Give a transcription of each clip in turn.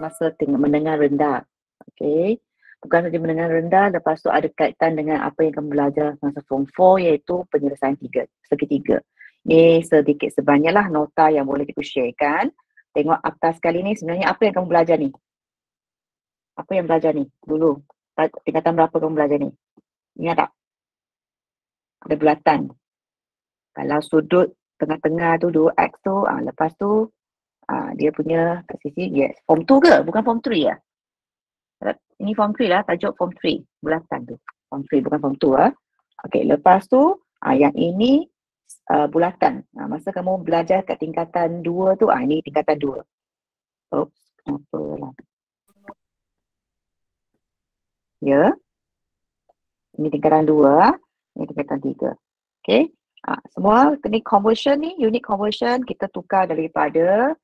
masa menengah rendah. Okey. Bukan saja menengah rendah, lepas tu ada kaitan dengan apa yang kamu belajar masa form 4 iaitu penyelesaian segitiga. Ni sedikit sebanyaklah nota yang boleh kita sharekan. Tengok atas kali ni sebenarnya apa yang kamu belajar ni? Apa yang belajar ni? Dulu. Tingkatan berapa kamu belajar ni? Ingat tak? Ada bulatan. Kalau sudut tengah-tengah tu 2x tu, lepas tu dia punya kat sisi, yes. Form 2 ke? Bukan form 3 ya? Ini form 3 lah, tajuk form 3. Bulatan tu. Form 3, bukan form 2. Okey, lepas tu, yang ini bulatan. Masa kamu belajar kat tingkatan 2 tu, ini tingkatan 2. Oops, kenapa lah. Ya. Ini tingkatan 2, ini tingkatan 3. Okey. Semua ni conversion ni, unit conversion, kita tukar daripada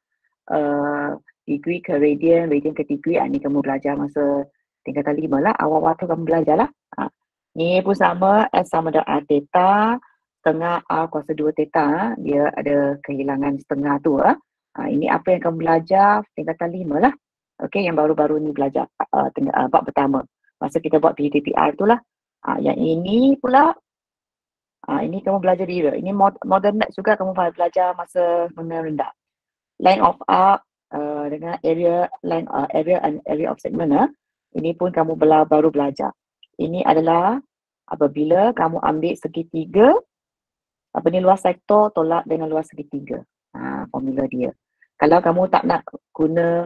degree ke radian, radian ke degree. Ni kamu belajar masa tingkatan 5 lah. Awal-awal tu kamu belajar lah. Ni pun sama, S sama dengan R theta, setengah R kuasa 2 theta. Dia ada kehilangan setengah tu. Ini apa yang kamu belajar tingkatan 5 lah. Okey, yang baru-baru ni belajar bab pertama. Masa kita buat PDPR tu lah. Yang ini pula, ini kamu belajar dia. Ini modern maths juga kamu belajar masa menengah rendah. Line of arc dengan area and area of segment. Ini pun kamu baru belajar. Ini adalah apabila kamu ambil segitiga, luas sektor tolak dengan luas segitiga. Formula dia. Kalau kamu tak nak guna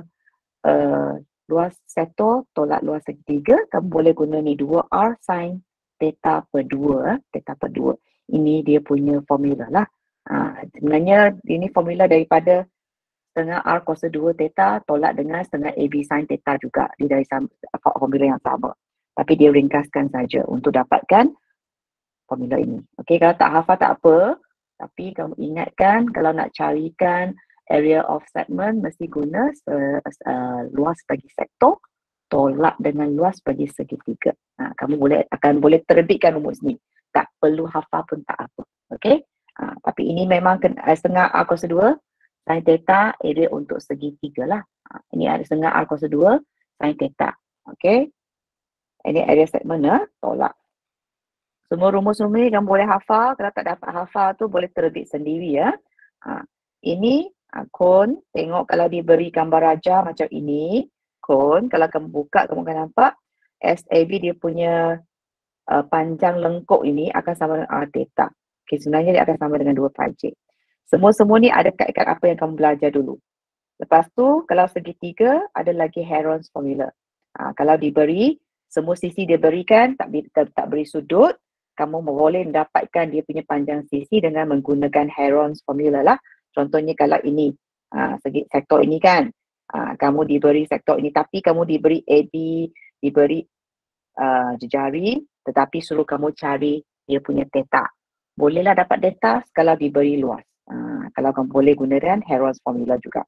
luas sektor tolak luas segitiga, kamu boleh guna ni 2R sin theta per 2. Theta per 2. Ini dia punya formula lah. Sebenarnya ini formula daripada setengah R kuasa 2 theta tolak dengan setengah AB sin theta juga. Dia dari formula yang sama. Tapi dia ringkaskan saja untuk dapatkan formula ini. Okey, kalau tak hafal tak apa. Tapi kamu ingatkan kalau nak carikan area of segment mesti guna luas bagi sektor tolak dengan luas bagi segitiga. Kamu akan boleh terbitkan rumus ni. Tak perlu hafal pun tak apa. Okey. Tapi ini memang setengah R kuasa 2 sin theta area untuk segitiga lah. Ini ada setengah R kuasa 2 sin theta. Okey. Ini area segmen tolak. Semua rumus-rumus ni kamu boleh hafal. Kalau tak dapat hafal tu boleh terbit sendiri ya. Ini kon. Tengok kalau diberi gambar raja macam ini. Kon. Kalau kamu buka kamu akan nampak SAB dia punya panjang lengkuk ini akan sama dengan R theta. Okay, sebenarnya dia akan sama dengan 2 pi j. Semua ni ada kaitan apa yang kamu belajar dulu. Lepas tu, kalau segitiga, ada lagi Heron's formula. Kalau diberi, semua sisi dia berikan, tak beri sudut, kamu boleh mendapatkan dia punya panjang sisi dengan menggunakan Heron's formula lah. Contohnya kalau ini, sektor ini kan, kamu diberi sektor ini, tapi kamu diberi AB, diberi jejari, tetapi suruh kamu cari dia punya theta. Bolehlah dapat theta kalau diberi luas. Kalau kamu boleh gunakan Heron's formula juga.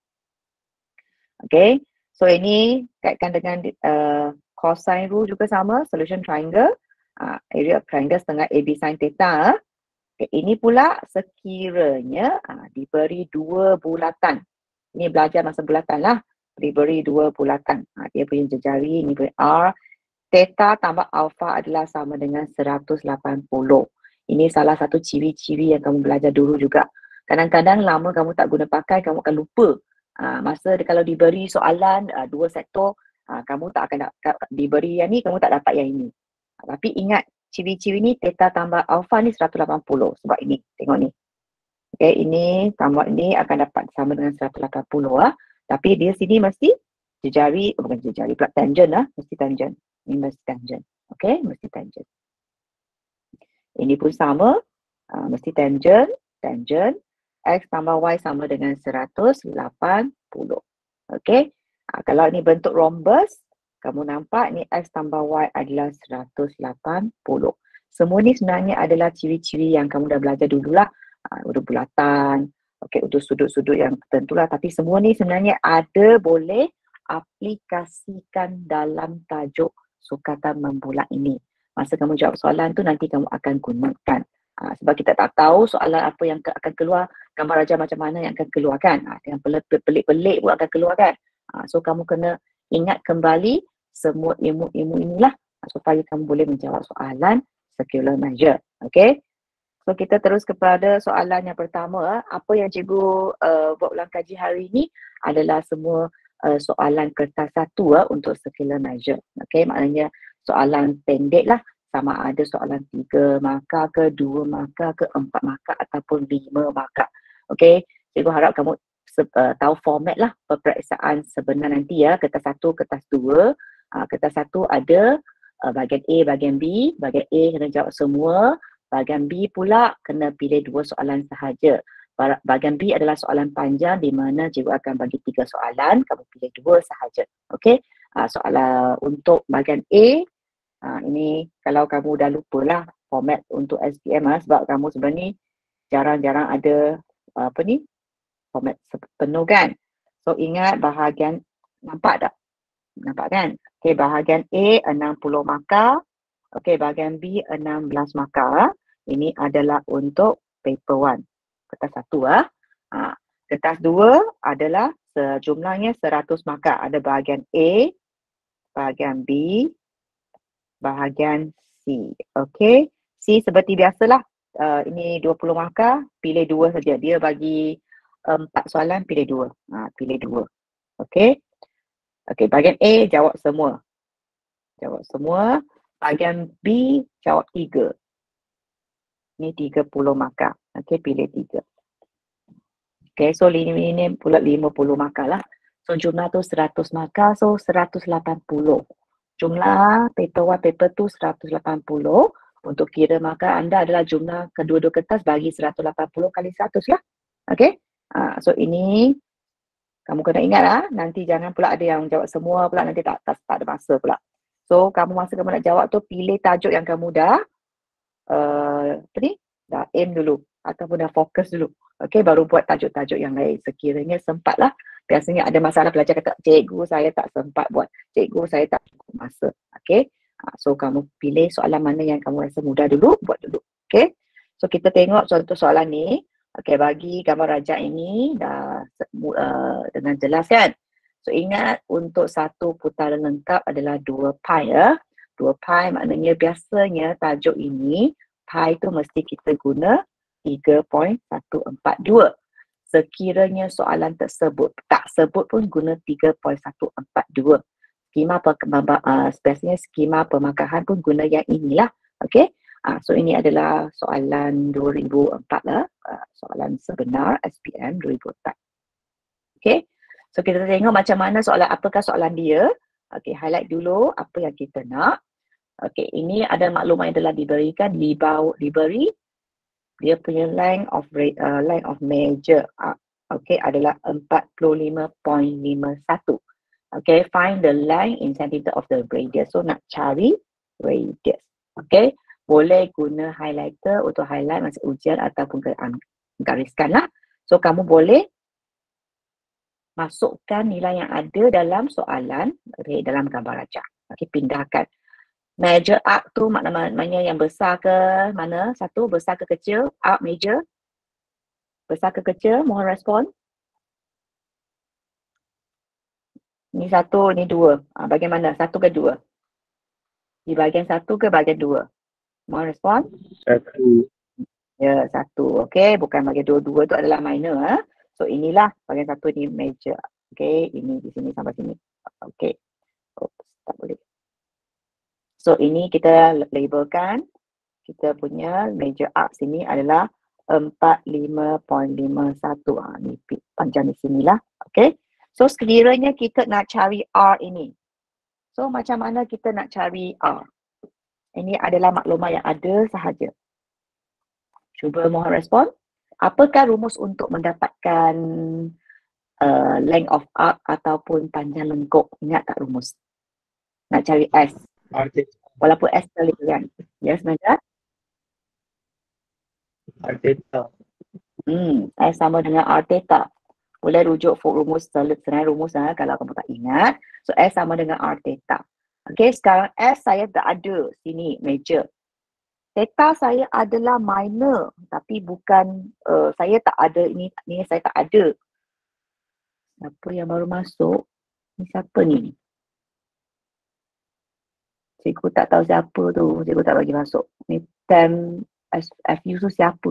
Okay, so ini kaitkan dengan cosine rule juga sama, solution triangle, area of triangle setengah AB sin theta. Okay, ini pula sekiranya diberi 2 bulatan. Ini belajar masa bulatan lah. Diberi 2 bulatan. Dia punya jejari, ini punya R. Theta tambah alpha adalah sama dengan 180. Ini salah satu ciri-ciri yang kamu belajar dulu juga. Kadang-kadang lama kamu tak guna pakai, kamu akan lupa. Masa kalau diberi soalan 2 sektor, kamu tak akan diberi yang ni, kamu tak dapat yang ini. Tapi ingat, ciri-ciri ni theta tambah alpha ni 180. Sebab ini, tengok ni. Okay, ini tambah ini akan dapat sama dengan 180 lah. Tapi dia sini mesti jejari, bukan jejari, pula tangent lah. Mesti tangent. Ini mesti tangent. Okay, mesti tangent. Ini pun sama. Mesti tangent, tangent. X tambah Y sama dengan 180. Okay. Kalau ini bentuk rhombus, kamu nampak ni X tambah Y adalah 180. Semua ni sebenarnya adalah ciri-ciri yang kamu dah belajar dululah. Untuk bulatan, okay, untuk sudut-sudut yang tertentu lah. Tapi semua ni sebenarnya ada boleh aplikasikan dalam tajuk sukatan membulat ini. Masa kamu jawab soalan tu nanti kamu akan gunakan. Sebab kita tak tahu soalan apa yang akan keluar, gambar raja macam mana yang akan keluar kan. Yang pelik-pelik pun akan keluar kan. So kamu kena ingat kembali semua ilmu-ilmu inilah supaya kamu boleh menjawab soalan circular measure. Okay? So kita terus kepada soalan yang pertama. Apa yang cikgu buat ulang kaji hari ini adalah semua soalan kertas 1 untuk circular measure. Okay, maknanya soalan pendek lah, sama ada soalan 3 markah ke, 2 markah ke, 4 markah ataupun 5 markah. Okay, cikgu harap kamu tahu format lah peperiksaan sebenar nanti ya. Kertas 1, kertas 2. Kertas 1 ada bahagian A, bahagian B. Bahagian A kena jawab semua. Bahagian B pula kena pilih 2 soalan sahaja. Bahagian B adalah soalan panjang di mana cikgu akan bagi 3 soalan, kamu pilih 2 sahaja. Okey. Soalan untuk bahagian A, ini kalau kamu dah lupa lah format untuk SPM sebab kamu sebenarnya jarang-jarang ada format penuh kan. So ingat bahagian, nampak tak? Nampak kan? Okey, bahagian A 60 markah. Okey, bahagian B 16 markah. Ini adalah untuk paper 1. Kertas 1 kertas 2 adalah sejumlahnya 100 markah. Ada bahagian A, bahagian B, bahagian C. Okey, C seperti biasalah. Ini 20 markah, pilih 2 saja. Dia bagi 4 soalan, pilih 2. Pilih 2. Okey. Okey, bahagian A jawab semua. Jawab semua. Bahagian B jawab 3. Ni 30 markah. Okey, pilih 3. Okey, so ini pula 50 markah lah. So jumlah tu 100 markah, so 180. Jumlah paper 1, paper 2 180. Untuk kira markah anda adalah jumlah kedua-dua kertas bagi 180 kali 100 lah. Okey. So ini kamu kena ingat lah, nanti jangan pula ada yang jawab semua pula, nanti tak ada masa pula. So masa kamu nak jawab tu, pilih tajuk yang kamu dah dah aim dulu ataupun dah fokus dulu. Okey, baru buat tajuk-tajuk yang lain sekiranya sempat lah. Biasanya ada masalah pelajar kata, cikgu saya tak sempat buat, cikgu saya tak cukup masa. Okey, so kamu pilih soalan mana yang kamu rasa mudah dulu, buat dulu. Okey, so kita tengok contoh soalan ni. Okey, bagi gambar rajak ini dah dengan jelas kan. So ingat untuk satu putaran lengkap adalah 2 pi ya. 2 pi maknanya biasanya tajuk ini pi tu mesti kita guna 3.142. Sekiranya soalan tersebut tak sebut pun guna 3.142. Biasanya skema pemarkahan pun guna yang inilah. Okey. So ini adalah soalan 2004 lah. Soalan sebenar SPM 2004. Okey. So kita tengok macam mana apakah soalan dia. Okey, highlight dulu apa yang kita nak. Okey, ini ada maklumat yang telah diberikan, diberi dia punya length of measure adalah 45.51. Okay, find the length in centimeter of the radius. So nak cari radius. Okay, boleh guna highlighter untuk highlight masa ujian ataupun gariskan lah. So kamu boleh masukkan nilai yang ada dalam soalan dalam gambar rajak. Okay, pindahkan. Measure arc tu maknanya yang besar ke mana? Satu, besar ke kecil? Arc measure. Besar ke kecil? Mohon respon. Ni 1, ni 2. Bagaimana? 1 ke 2? Di bahagian 1 ke bahagian 2? Mohon respon. 1. Ya, 1. Okey, bukan bahagian 2. 2 tu adalah minor. So inilah bahagian 1 ni major. Okey, ini di sini sampai sini. Okey. Oops, tak boleh. So ini kita labelkan, kita punya major arc sini adalah 45.51. Ni panjang di sinilah. Okay. So sekiranya kita nak cari R ini. So macam mana kita nak cari R? Ini adalah maklumat yang ada sahaja. Cuba mohon respon. Apakah rumus untuk mendapatkan length of arc ataupun panjang lengkuk? Ingat tak rumus? Nak cari S. Walaupun S terlalu kan. Yes, Najat? R theta. S sama dengan R theta. Boleh rujuk rumus, senang rumus kalau kamu tak ingat. So S sama dengan R theta. Okay, sekarang S saya tak ada sini, major. Theta saya adalah minor. Tapi bukan, saya tak ada, ini saya tak ada. Siapa yang baru masuk? Ni siapa ni? Cikgu tak tahu siapa tu. Cikgu tak bagi masuk. Ni tem FU tu siapa?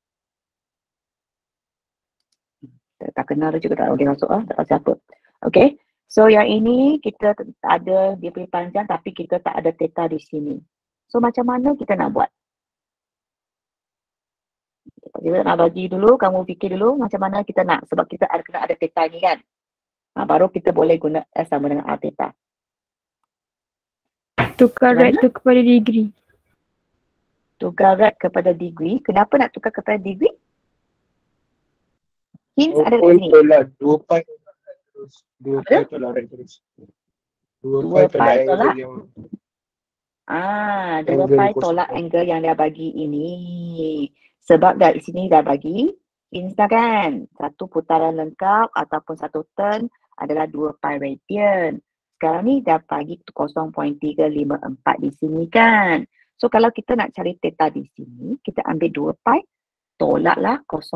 Tak kenal tu cikgu tak bagi masuk. Tak tahu siapa. Okay. So yang ini kita ada dia punya panjang tapi kita tak ada theta di sini. So macam mana kita nak buat? Kita nak bagi dulu, kamu fikir dulu macam mana kita nak. Sebab kita kena ada theta ni kan. Baru kita boleh guna S sama dengan R theta. Tukar rate tu kepada degree. Tukar rate kepada degree. Kenapa nak tukar kepada degree? Hints ada kat sini. Tolak 2 pi terus. 2 pi tolak rate terus. 2 pi tolak angle yang 2 pi tolak angle yang dia bagi ini. Sebab dari sini dah bagi hints dah kan. Satu putaran lengkap ataupun satu turn adalah 2 pi radian. Sekarang ni dah bagi 0.354 di sini kan. So kalau kita nak cari theta di sini, kita ambil 2 pi, tolaklah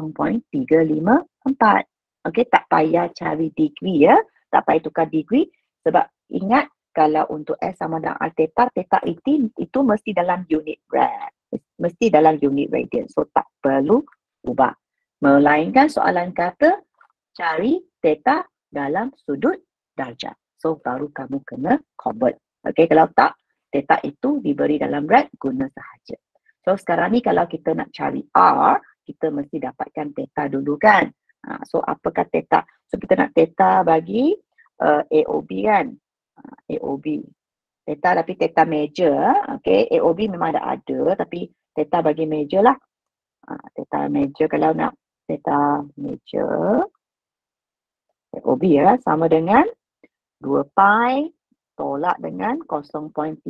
0.354. Okey, tak payah cari degree ya. Tak payah tukar degree. Sebab ingat kalau untuk S sama dengan R theta, theta itu mesti dalam unit rad. Mesti dalam unit radian. So tak perlu ubah. Melainkan soalan kata cari theta dalam sudut darjah. So baru kamu kena convert. Okay, kalau tak, theta itu diberi dalam rad, guna sahaja. So sekarang ni kalau kita nak cari R, kita mesti dapatkan theta dulu kan. So apakah theta? So kita nak theta bagi AOB kan. AOB. Theta tapi theta major. Okay, AOB memang ada tapi theta bagi major lah. Theta major kalau nak theta major. AOB ya, sama dengan 2 pi tolak dengan 0.354.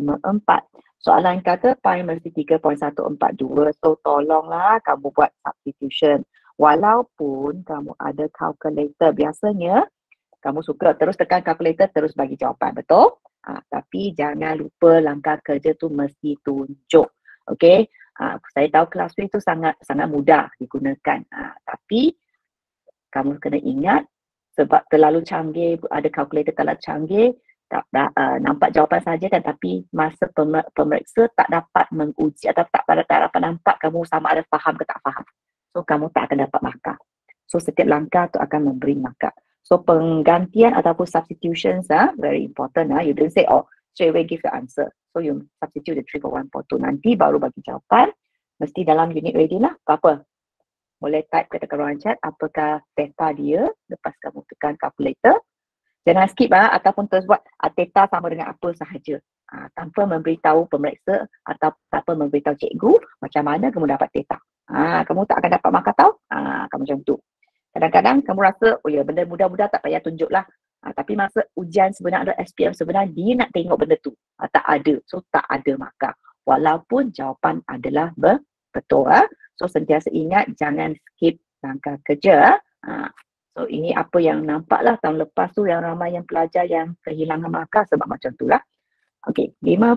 Soalan kata pi mesti 3.142. So tolonglah kamu buat substitution. Walaupun kamu ada calculator, biasanya kamu suka terus tekan calculator terus bagi jawapan, betul? Tapi jangan lupa langkah kerja tu mesti tunjuk. Okay? Saya tahu kelas itu sangat mudah digunakan. Tapi kamu kena ingat sebab terlalu canggih, ada calculator terlalu canggih, nampak jawapan saja kan, tapi masa pemeriksa tak dapat menguji atau tak dapat nampak kamu sama ada faham ke tak faham. So kamu tak akan dapat markah. So setiap langkah tu akan memberi markah. So penggantian ataupun substitutions very important. You don't say straight away give the answer. So you substitute the 3 for 1 for 2. Nanti baru bagi jawapan. Mesti dalam unit ready lah. Apa? Boleh type ke dekat ruangan chat apakah theta dia lepas kamu tekan calculator. Jangan skip ataupun terus buat theta sama dengan apa sahaja. Tanpa memberitahu pemeriksa atau tanpa memberitahu cikgu macam mana kamu dapat theta. Kamu tak akan dapat markah tahu. Kamu macam tu. Kadang-kadang kamu rasa, oh ya benda mudah-mudah tak payah tunjuklah. Tapi masa ujian sebenar ada SPM sebenar, dia nak tengok benda tu. Tak ada. So tak ada markah. Walaupun jawapan adalah betul. So sentiasa ingat jangan skip langkah kerja. So ini apa yang nampak lah tahun lepas tu yang ramai yang pelajar yang kehilangan markah sebab macam tu lah. Okay,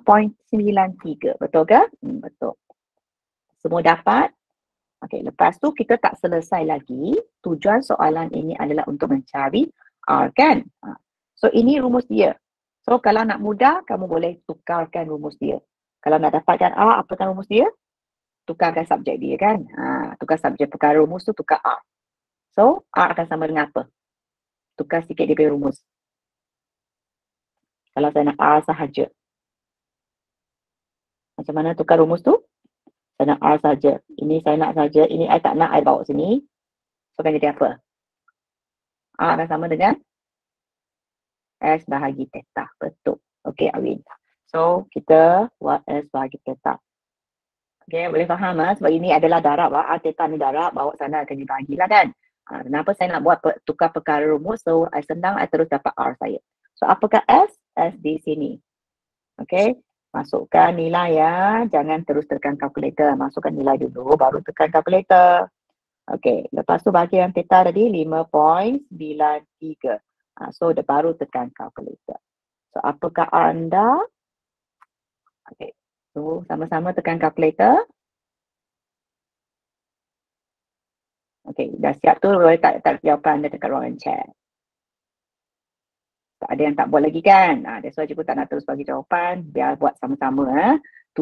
5.93. Betul ke? Betul. Semua dapat? Okay, lepas tu kita tak selesai lagi. Tujuan soalan ini adalah untuk mencari R kan? So ini rumus dia. So kalau nak mudah, kamu boleh tukarkan rumus dia. Kalau nak dapatkan R, apakah rumus dia? Tukarkan subjek dia kan? Tukar subjek, perkara rumus tu tukar R. So R akan sama dengan apa? Tukar sikit dia punya rumus. Kalau saya nak R sahaja. Macam mana tukar rumus tu? Saya nak R saja. Ini saya nak saja. Ini I tak nak, I bawa sini. So akan jadi apa? R akan sama dengan S bahagi theta. Betul. Okay, Awin. So kita buat S bahagi theta. Okay, boleh faham sebab ini adalah darab. R theta ni darab. Bawa sana akan dibahagilah kan. Kenapa saya nak buat tukar perkara rumus? So I senang, I terus dapat R saya. So apakah S? S di sini. Okay. Masukkan nilai ya. Jangan terus tekan calculator. Masukkan nilai dulu baru tekan calculator. Okey, lepas tu bagi yang theta tadi 5.93. So baru tekan calculator. So apakah R anda? Okey. So sama-sama tekan calculator. Okey, dah siap tu boleh tak jawapan anda dekat ruangan chat. Tak ada yang tak buat lagi kan? That's why cikgu tak nak terus bagi jawapan. Biar buat sama-sama.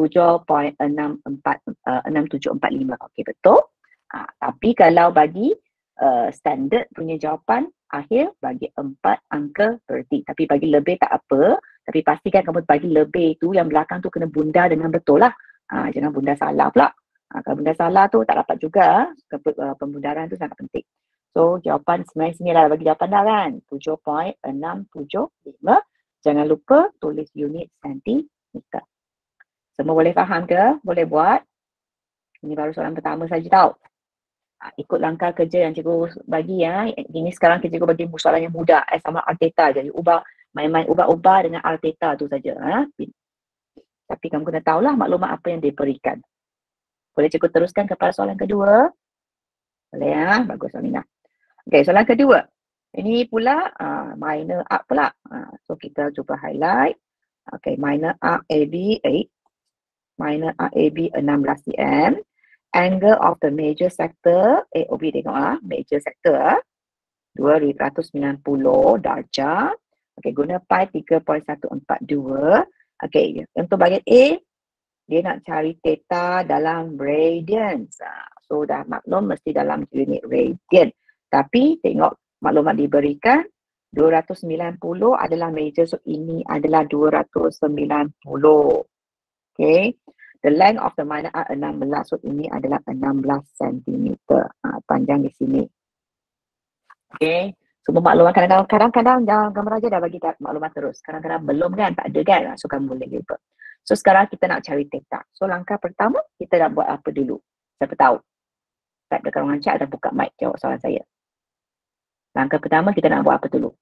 7.6745. Okey, betul. Tapi kalau bagi standard punya jawapan akhir, bagi 4 angka berarti. Tapi bagi lebih tak apa. Tapi pastikan kamu bagi lebih tu, yang belakang tu kena bunda dengan betul lah. Jangan bunda salah pula. Kalau bunda salah tu tak dapat juga. Pembundaran tu sangat penting. So jawapan sebenarnya sini lah bagi jawapan dah kan. 7.675. Jangan lupa tulis unit sentimeter. Semua boleh faham ke? Boleh buat? Ini baru soalan pertama saja tau. Ikut langkah kerja yang cikgu bagi ya. Ini sekarang cikgu bagi soalan yang mudah. Sama R theta je. Main-main ubah-ubah dengan R theta tu saja. Tapi kamu kena tahulah maklumat apa yang diberikan. Boleh cikgu teruskan kepada soalan kedua? Boleh ya? Bagus Aminah. Okey, soalan kedua. Ini pula minor arc pula. So kita cuba highlight. Okey, minor arc AB 8. Minor arc AB 16 cm. Angle of the major sector, OB tengok major sector 290 darjah. Okey, guna pi 3.142. Okey, untuk bahagian A, dia nak cari theta dalam radians. So dah maklum mesti dalam unit radian. Tapi tengok maklumat diberikan 290 adalah major, so ini adalah 290. Okay. The length of the minor arc 16, so ini adalah 16 cm. Panjang di sini. Okay. Semua maklumat kadang-kadang gambar aja dah bagi maklumat terus. Kadang-kadang belum kan, tak ada kan. So kamu boleh lupa. So sekarang kita nak cari theta. So langkah pertama kita nak buat apa dulu? Siapa tahu? Type dekat ruangan chat atau buka mic jawab soalan saya. Langkah pertama kita nak buat apa dulu?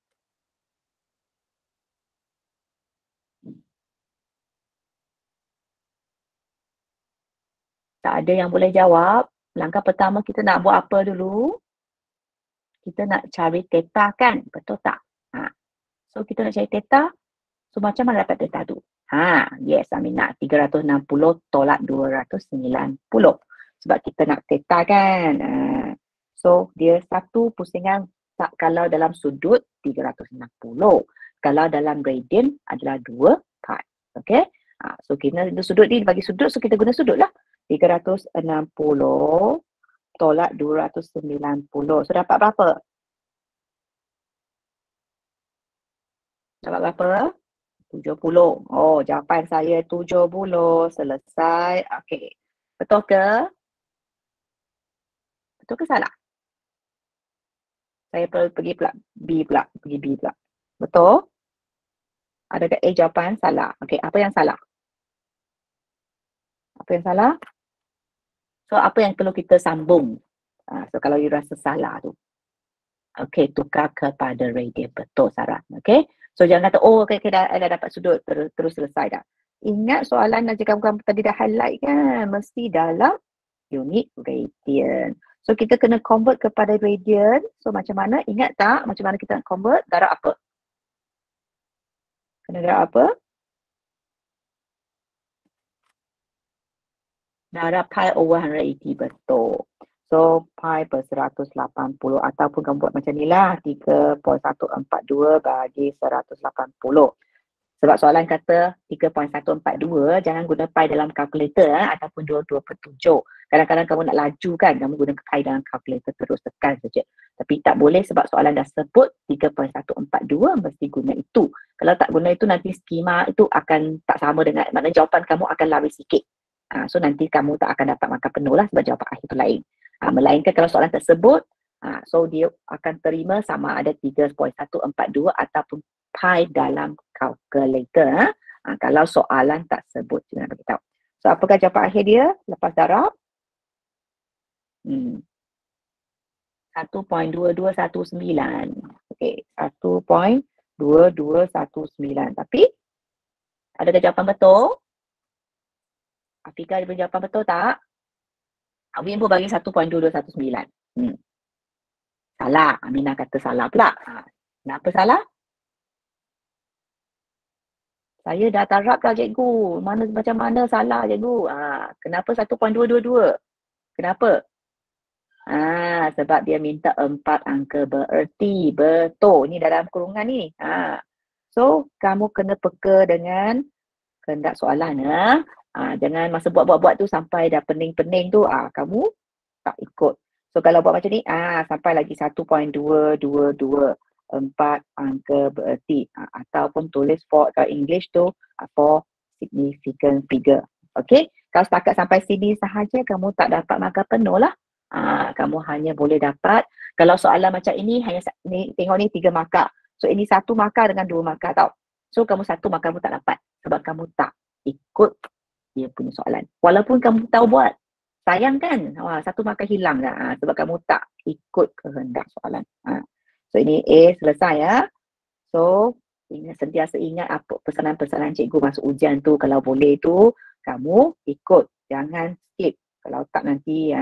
Tak ada yang boleh jawab. Langkah pertama kita nak buat apa dulu? Kita nak cari theta kan? Betul tak? So kita nak cari theta. So macam mana dapat theta tu? Yes, Aminah. 360 tolak 290. Sebab kita nak theta kan? So dia satu pusingan kalau dalam sudut 360. Kalau dalam radian adalah 2 pi. Okay? So kita sudut ni bagi sudut, so kita guna sudut lah. 360 tolak 290. So dapat berapa? Dapat berapa? 70. Oh, jawapan saya 70. Selesai. Okay. Betul ke? Betul ke salah? Saya pergi pula B pula. Pergi B pula. Betul? Adakah A jawapan salah? Okay, apa yang salah? Apa yang salah? So, apa yang perlu kita sambung? So, kalau you rasa salah tu. Okay, tukar kepada radian. Betul, Sarah. Okay? So, jangan kata, oh, okay, dah dapat sudut. Terus selesai dah. Ingat soalan yang kamu tadi dah highlight kan? Mesti dalam unit radian. So, kita kena convert kepada radian. So, macam mana? Ingat tak? Macam mana kita nak convert? Darab apa? Kena darab apa? Darab pi over 180. Betul. So, pi per 180. Ataupun kamu buat macam ni lah. 3.142 bagi 180. Sebab soalan kata 3.142, jangan guna pi dalam kalkulator ataupun 22/7. Kadang-kadang kamu nak laju kan, kamu guna pi dalam kalkulator terus tekan saja. Tapi tak boleh sebab soalan dah sebut 3.142 mesti guna itu. Kalau tak guna itu nanti skema itu akan tak sama dengan, maknanya jawapan kamu akan lari sikit. So nanti kamu tak akan dapat markah penuh lah sebab jawapan akhir itu lain. Melainkan kalau soalan tersebut, so dia akan terima sama ada 3.142 ataupun pi dalam kalkulator. Kalau soalan tak sebut, jangan beritahu. So apakah jawapan akhir dia lepas darab? 1.2219. Okey, 1.2219. Tapi adakah jawapan betul? Afika ada jawapan betul tak? Awin pun bagi 1.2219. Salah. Aminah kata salah pula. Kenapa salah? Saya dah tarap dah cikgu. Macam mana salah cikgu? Kenapa 1.222? Kenapa? Sebab dia minta 4 angka bererti. Betul. Ni dalam kurungan ni. So, kamu kena peka dengan kehendak soalan. Jangan masa buat tu sampai dah pening-pening tu, kamu tak ikut. So, kalau buat macam ni, sampai lagi 1.222. 4 angka bererti. Ataupun tulis for English tu, for significant figure. Okay? Kalau setakat sampai sini sahaja, kamu tak dapat markah penuh lah. Kamu hanya boleh dapat, kalau soalan macam ini, hanya ni, tengok ni 3 markah. So, ini 1 markah dengan 2 markah tau. So, kamu 1 markah kamu tak dapat. Sebab kamu tak ikut dia punya soalan. Walaupun kamu tahu buat. Sayang kan? 1 markah hilang dah. Sebab kamu tak ikut kehendak soalan. So, ini A selesai ya. So, sentiasa ingat apa pesanan-pesanan cikgu masuk ujian tu. Kalau boleh tu, kamu ikut. Jangan skip. Kalau tak nanti,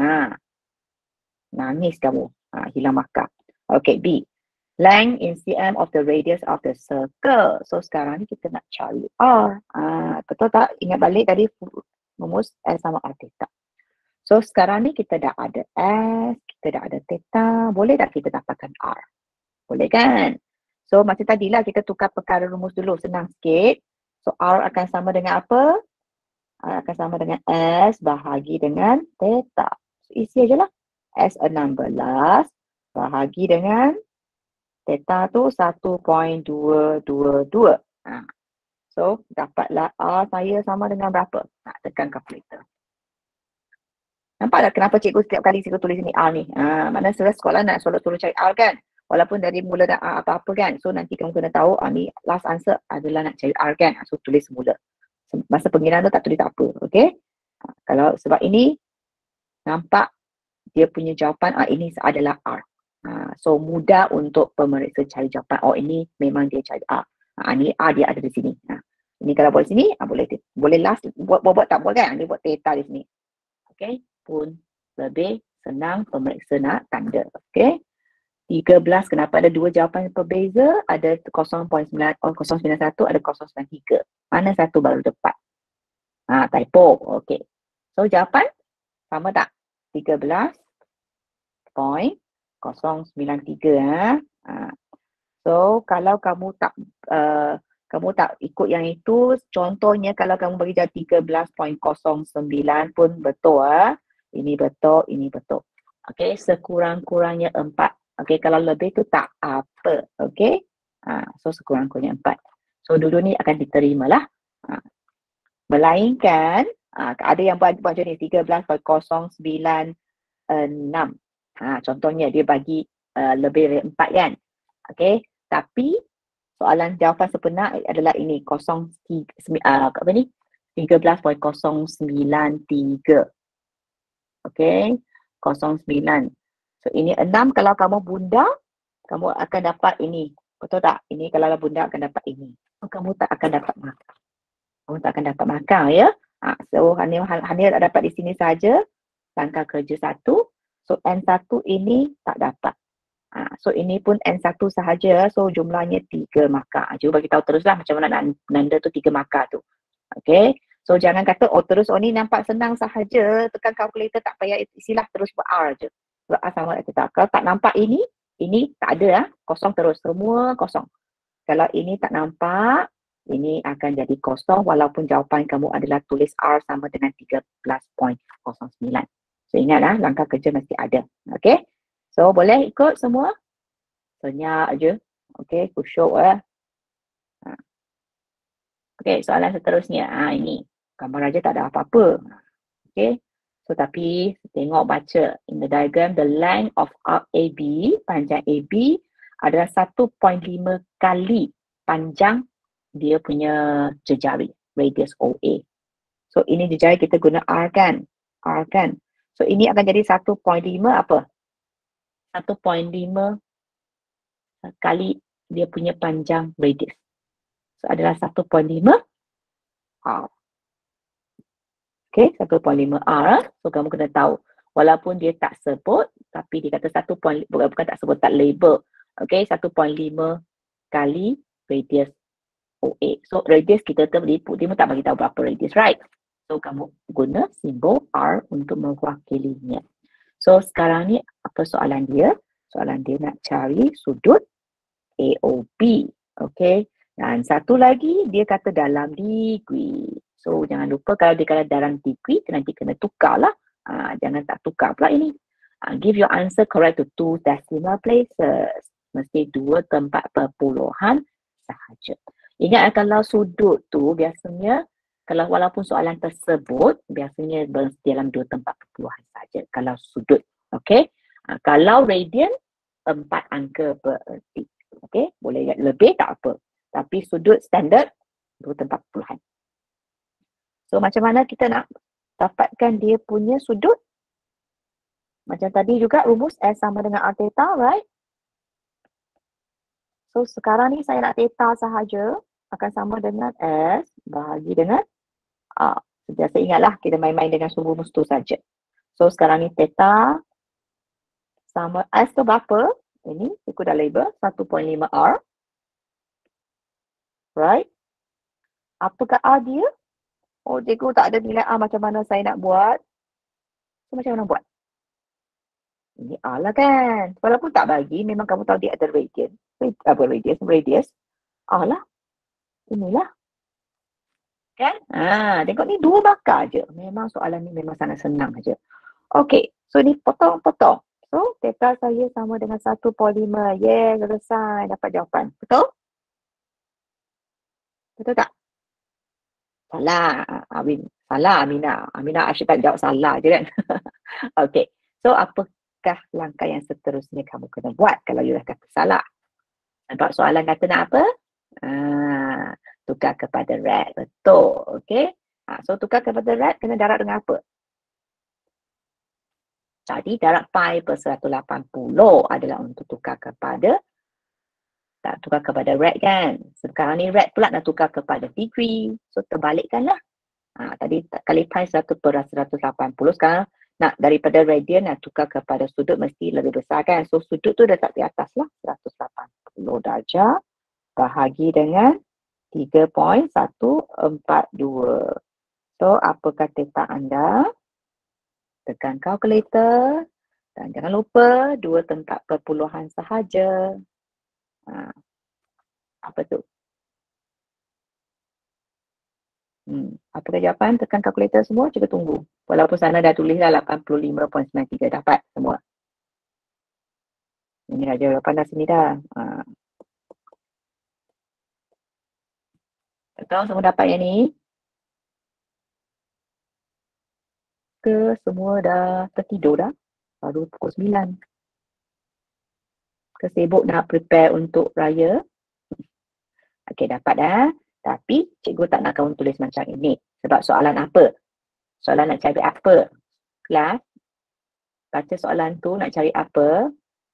nangis kamu. Hilang markah. Okay, B. Length in cm of the radius of the circle. So, sekarang ni kita nak cari R. Betul tak? Ingat balik tadi rumus S sama R theta. So, sekarang ni kita dah ada S, kita dah ada theta. Boleh tak kita dapatkan R? Boleh kan? So, macam tadilah kita tukar perkara rumus dulu. Senang sikit. So, R akan sama dengan apa? R akan sama dengan S bahagi dengan theta. So, isi aje lah. S 16 bahagi dengan theta tu 1.222. So, dapatlah R saya sama dengan berapa? Nak tekan calculator. Nampak tak kenapa cikgu setiap kali cikgu tulis ni R ni? Mana sekolah nak suruh cari R kan? Walaupun dari mula nak apa-apa kan. So, nanti kamu kena tahu ni last answer adalah nak cari R kan. So, tulis semula. Masa pengiraan tu tak tulis tak apa. Okay? Kalau sebab ini nampak dia punya jawapan ini adalah R. So, mudah untuk pemeriksa cari jawapan. Ini memang dia cari R. Ni R dia ada di sini. Ini kalau buat sini, boleh last buat tak buat kan? Dia buat theta di sini. Okay? Pun lebih senang pemeriksa nak tanda. Okay? 13, kenapa ada 2 jawapan yang berbeza? Ada 0.91, ada 0.93. Mana satu baru tepat? Typo. Okay. So, jawapan sama tak? 13.093. So, kalau kamu tak ikut yang itu, contohnya kalau kamu bagi jawab 13.09 pun betul. Ini betul, ini betul. Okay, sekurang-kurangnya 4. Okay, kalau lebih tu tak apa. Okay, so sekurang-kurangnya 4. So, dulu ni akan diterima lah. Melainkan, ada yang buat macam ni, 13.096. Contohnya, dia bagi lebih dari 4 kan. Okay, tapi soalan jawapan sebenar adalah ini, 13.093. Okay, 09. So, ini 6 kalau kamu bunda, kamu akan dapat ini. Betul tak? Ini kalau bunda akan dapat ini. So, kamu tak akan dapat markah. Kamu tak akan dapat markah ya. So, hanya dapat di sini saja. Langkah kerja 1. So, N1 ini tak dapat. So, ini pun N1 sahaja. So, jumlahnya 3 markah. Cuba bagi tahu teruslah macam mana nanda tu 3 markah tu. Okay. So, jangan kata, terus, ni nampak senang sahaja. Tekan kalkulator tak payah isilah terus buat R je. Sebab R sama theta. Kalau tak nampak ini tak ada kosong terus. Semua kosong. Kalau ini tak nampak, ini akan jadi kosong walaupun jawapan kamu adalah tulis R sama dengan 13.09. So, ingatlah langkah kerja mesti ada. Okay. So, boleh ikut semua? Senyap je. Okay, kusyuk Okay, soalan seterusnya. Ini. Gambar aja tak ada apa-apa. Okay. So, tapi tengok baca. In the diagram, the length of arc AB, panjang AB adalah 1.5 kali panjang dia punya jejari, radius OA. So, ini jejari kita guna R kan? R kan? So, ini akan jadi 1.5 apa? 1.5 kali dia punya panjang radius. So, adalah 1.5 R. Okay, 1.5 R. So, kamu kena tahu. Walaupun dia tak sebut, tapi dia kata bukan tak sebut, tak label. Okay, 1.5 kali radius OA. So, radius kita terlipu. Dia tak bagi tahu berapa radius, right? So, kamu guna simbol R untuk mewakilinya. So, sekarang ni apa soalan dia? Soalan dia nak cari sudut AOB. Okay, Dan satu lagi dia kata dalam degree. So jangan lupa kalau dia kata dalam degree nanti kena tukar lah. Jangan tak tukar pula ini. Give your answer correct to 2 decimal places. Mesti 2 tempat perpuluhan sahaja. Ingat kalau sudut tu biasanya kalau walaupun soalan tersebut biasanya dalam 2 tempat perpuluhan saja kalau sudut. Okey. Kalau radian 4 angka per detik. Okey, boleh lebih tak apa. Tapi sudut standard 2 tempat perpuluhan. So macam mana kita nak dapatkan dia punya sudut? Macam tadi juga rumus S sama dengan R theta, right? So sekarang ni saya nak theta sahaja akan sama dengan S bahagi dengan R. Sentiasa ingatlah kita main-main dengan rumus tu saja. So sekarang ni theta sama S tu berapa? Ini ikut dah label 1.5 R. Right? Apakah R dia? Oh, cikgu tak ada nilai R, macam mana saya nak buat? So macam mana buat? Ini R lah kan. Walaupun tak bagi, memang kamu tahu dia ada radian. Radius. R lah. Inilah. Kan? Tengok ni 2 markah je. Memang soalan ni memang sangat senang aja. Okey. So ni potong-potong. So theta saya sama dengan 1.5. Yes, selesai. Dapat jawapan. Betul? Betul tak? Salah. Salah Aminah. Aminah asyik tak jawab salah je kan. Okey. So apakah langkah yang seterusnya kamu kena buat kalau you dah kata salah? Nampak soalan kata nak apa? Tukar kepada red. Betul. Okey. So tukar kepada red kena darab dengan apa? Jadi darab pi per 180 adalah untuk tukar kepada red kan. Sekarang ni red pula nak tukar kepada degree. So terbalikkanlah. Tadi kali pi 1 per 180. Sekarang nak daripada radian nak tukar kepada sudut mesti lebih besar kan. So sudut tu letak di atas lah. 180 darjah bahagi dengan 3.142. So apakah theta anda? Tekan kalkulator dan jangan lupa 2 tempat perpuluhan sahaja. Apa tu? Apakah jawapan? Tekan kalkulator semua, cuba tunggu. Walaupun sana dah tulis dah 85.93 dapat semua. Ini dah jawapan dah sini dah. Betul semua dapat yang ni? Ke semua dah tertidur dah? Baru pukul 9. Kesibuk nak prepare untuk raya? Okey, dapat dah. Tapi cikgu tak nak kamu tulis macam ini. Sebab soalan apa? Soalan nak cari apa? Kelas, baca soalan tu nak cari apa?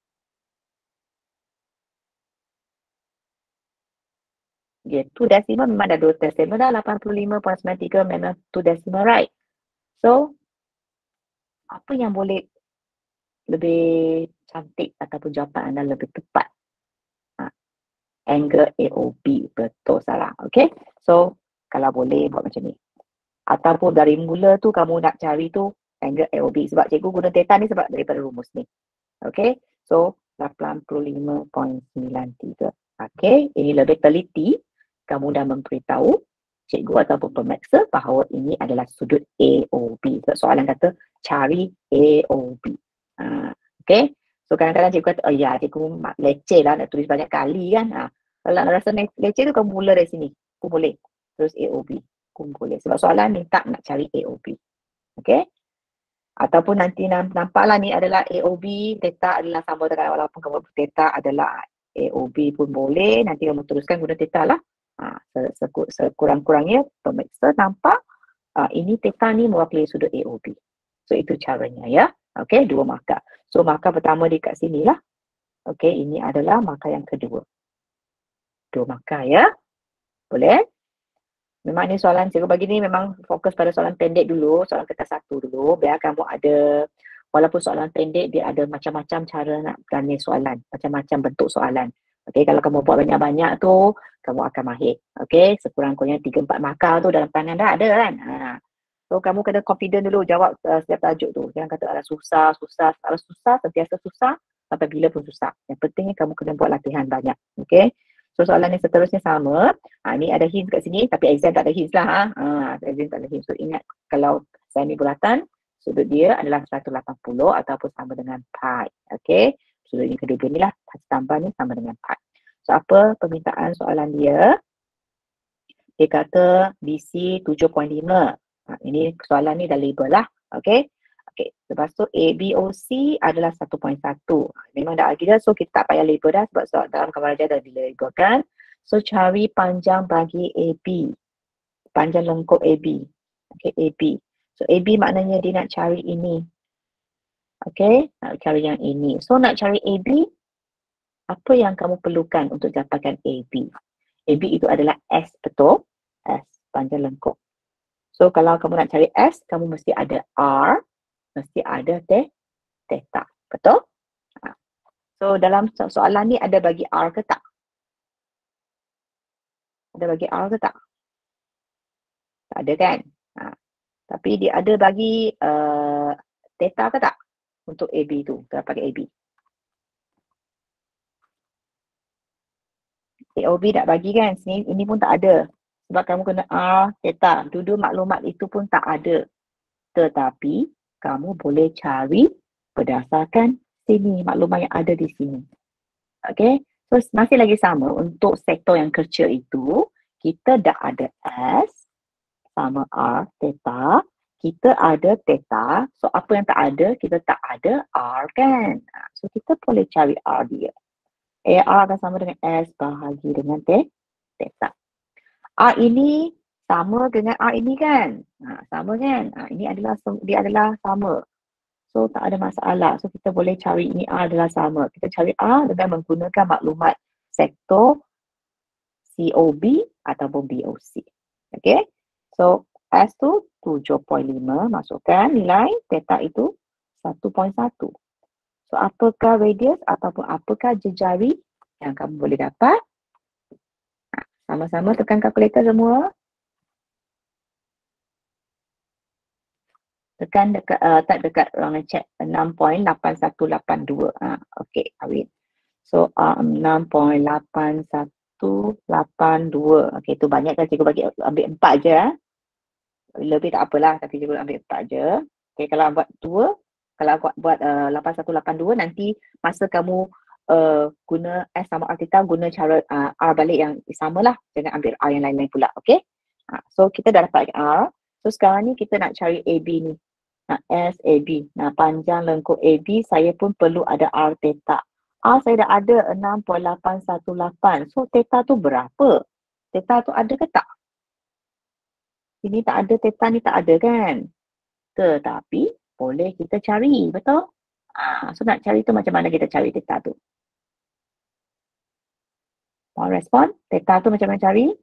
Okay, 2 decimal memang dah 2 decimal dah. 85.93 memang 2 decimal, right? So, apa yang boleh lebih cantik ataupun jawapan anda lebih tepat? Angle AOB. Betul salah. Okay. So, kalau boleh buat macam ni. Ataupun dari mula tu kamu nak cari tu angle AOB. Sebab cikgu guna theta ni sebab daripada rumus ni. Okay. So, 85.93. Okay. Ini lebih teliti. Kamu dah memberitahu cikgu ataupun pemeriksa bahawa ini adalah sudut AOB. Sebab soalan kata cari AOB. Okay. So kadang-kadang cikgu kata, oh ya cikgu leceh lah nak tulis banyak kali kan. Kalau nak rasa leceh tu kamu mula dari sini. Boleh. Terus AOB. Boleh. Sebab soalan minta nak cari AOB. Okay. Ataupun nanti nampaklah ni adalah AOB. Theta adalah sama dengan walaupun kamu theta adalah AOB pun boleh. Nanti kamu teruskan guna theta lah. Sekurang-kurangnya pemeriksa nampak ini theta ni mewakili sudut AOB. So itu caranya ya. Okay, 2 markah. So markah pertama di kat sini lah. Okay, ini adalah markah yang kedua. 2 markah ya. Boleh? Memang ni soalan cikgu bagi ni memang fokus pada soalan pendek dulu. Soalan kertas 1 dulu. Biar kamu ada, walaupun soalan pendek dia ada macam-macam cara nak gani soalan. Macam-macam bentuk soalan. Okay, kalau kamu buat banyak-banyak tu, kamu akan mahir. Okay, sekurang-kurangnya 3-4 markah tu dalam tangan dah ada kan. So, kamu kena confident dulu jawab setiap tajuk tu. Jangan kata ada susah. Kalau susah, sentiasa susah. Sampai bila pun susah. Yang pentingnya kamu kena buat latihan banyak. Okay. So soalan yang seterusnya sama. Ni ada hint kat sini tapi exam tak ada hint lah. Exam tak ada hint. So ingat kalau semi bulatan, sudut dia adalah 180 ataupun sama dengan pi. Okay. Sudut yang kedua ni lah. Tambah ni sama dengan pi. So apa permintaan soalan dia? Dia kata BC 7.5. Ini soalan ni dah label lah. Okay. Okay. Lepas tu ABOC adalah 1.1. Memang dah agak dah. So kita tak payah label dah sebab soal dalam gambar ajar dah dilabelkan. So cari panjang bagi AB. Panjang lengkuk AB. Okay. AB. So AB maknanya dia nak cari ini. Okay. Nak cari yang ini. So nak cari AB. Apa yang kamu perlukan untuk dapatkan AB? AB itu adalah S, betul? S, panjang lengkuk. So kalau kamu nak cari S, kamu mesti ada R, mesti ada theta. Betul? So dalam soalan ni ada bagi R ke tak? Ada bagi R ke tak? Tak ada kan? Tapi dia ada bagi theta ke tak? Untuk AB tu, kita pakai AB. AOB tak bagi kan? Sini, ini pun tak ada. Sebab kamu kena R, theta. Dua-dua maklumat itu pun tak ada. Tetapi, kamu boleh cari berdasarkan sini, maklumat yang ada di sini. Okay? So, masih lagi sama. Untuk sektor yang kecil itu, kita dah ada S sama R, theta. Kita ada theta. So, apa yang tak ada? Kita tak ada R kan? So, kita boleh cari R dia. R akan sama dengan S bahagi dengan theta. R ini sama dengan R ini kan? Sama kan? Dia adalah sama. So tak ada masalah. So kita boleh cari ini R adalah sama. Kita cari R dengan menggunakan maklumat sektor COB ataupun BOC. Okay? So S tu 7.5, masukkan nilai theta itu 1.1. So, apakah radius ataupun apakah jejari yang kamu boleh dapat? Sama-sama tekan kalkulator semua. Tekan dekat, tak dekat orang check 6.8182. Okey, Awin. So, 6.8182. Okey, tu banyak kan cikgu bagi ambil 4 je. Lebih tak apalah, tapi cikgu ambil 4 je. Okey, kalau buat 2, kalau buat 8182 nanti masa kamu guna S sama R theta, guna cara R balik yang sama lah. Jangan ambil R yang lain-lain pula. Okay. So kita dah dapat R. So sekarang ni kita nak cari AB ni. S, AB. Panjang lengkuk AB saya pun perlu ada R theta. R saya dah ada 6.818. So theta tu berapa? Theta tu ada ke tak? Ini tak ada, theta ni tak ada kan? Tetapi boleh kita cari, betul? So nak cari tu macam mana kita cari theta tu? Mau respon? Theta tu macam mana cari?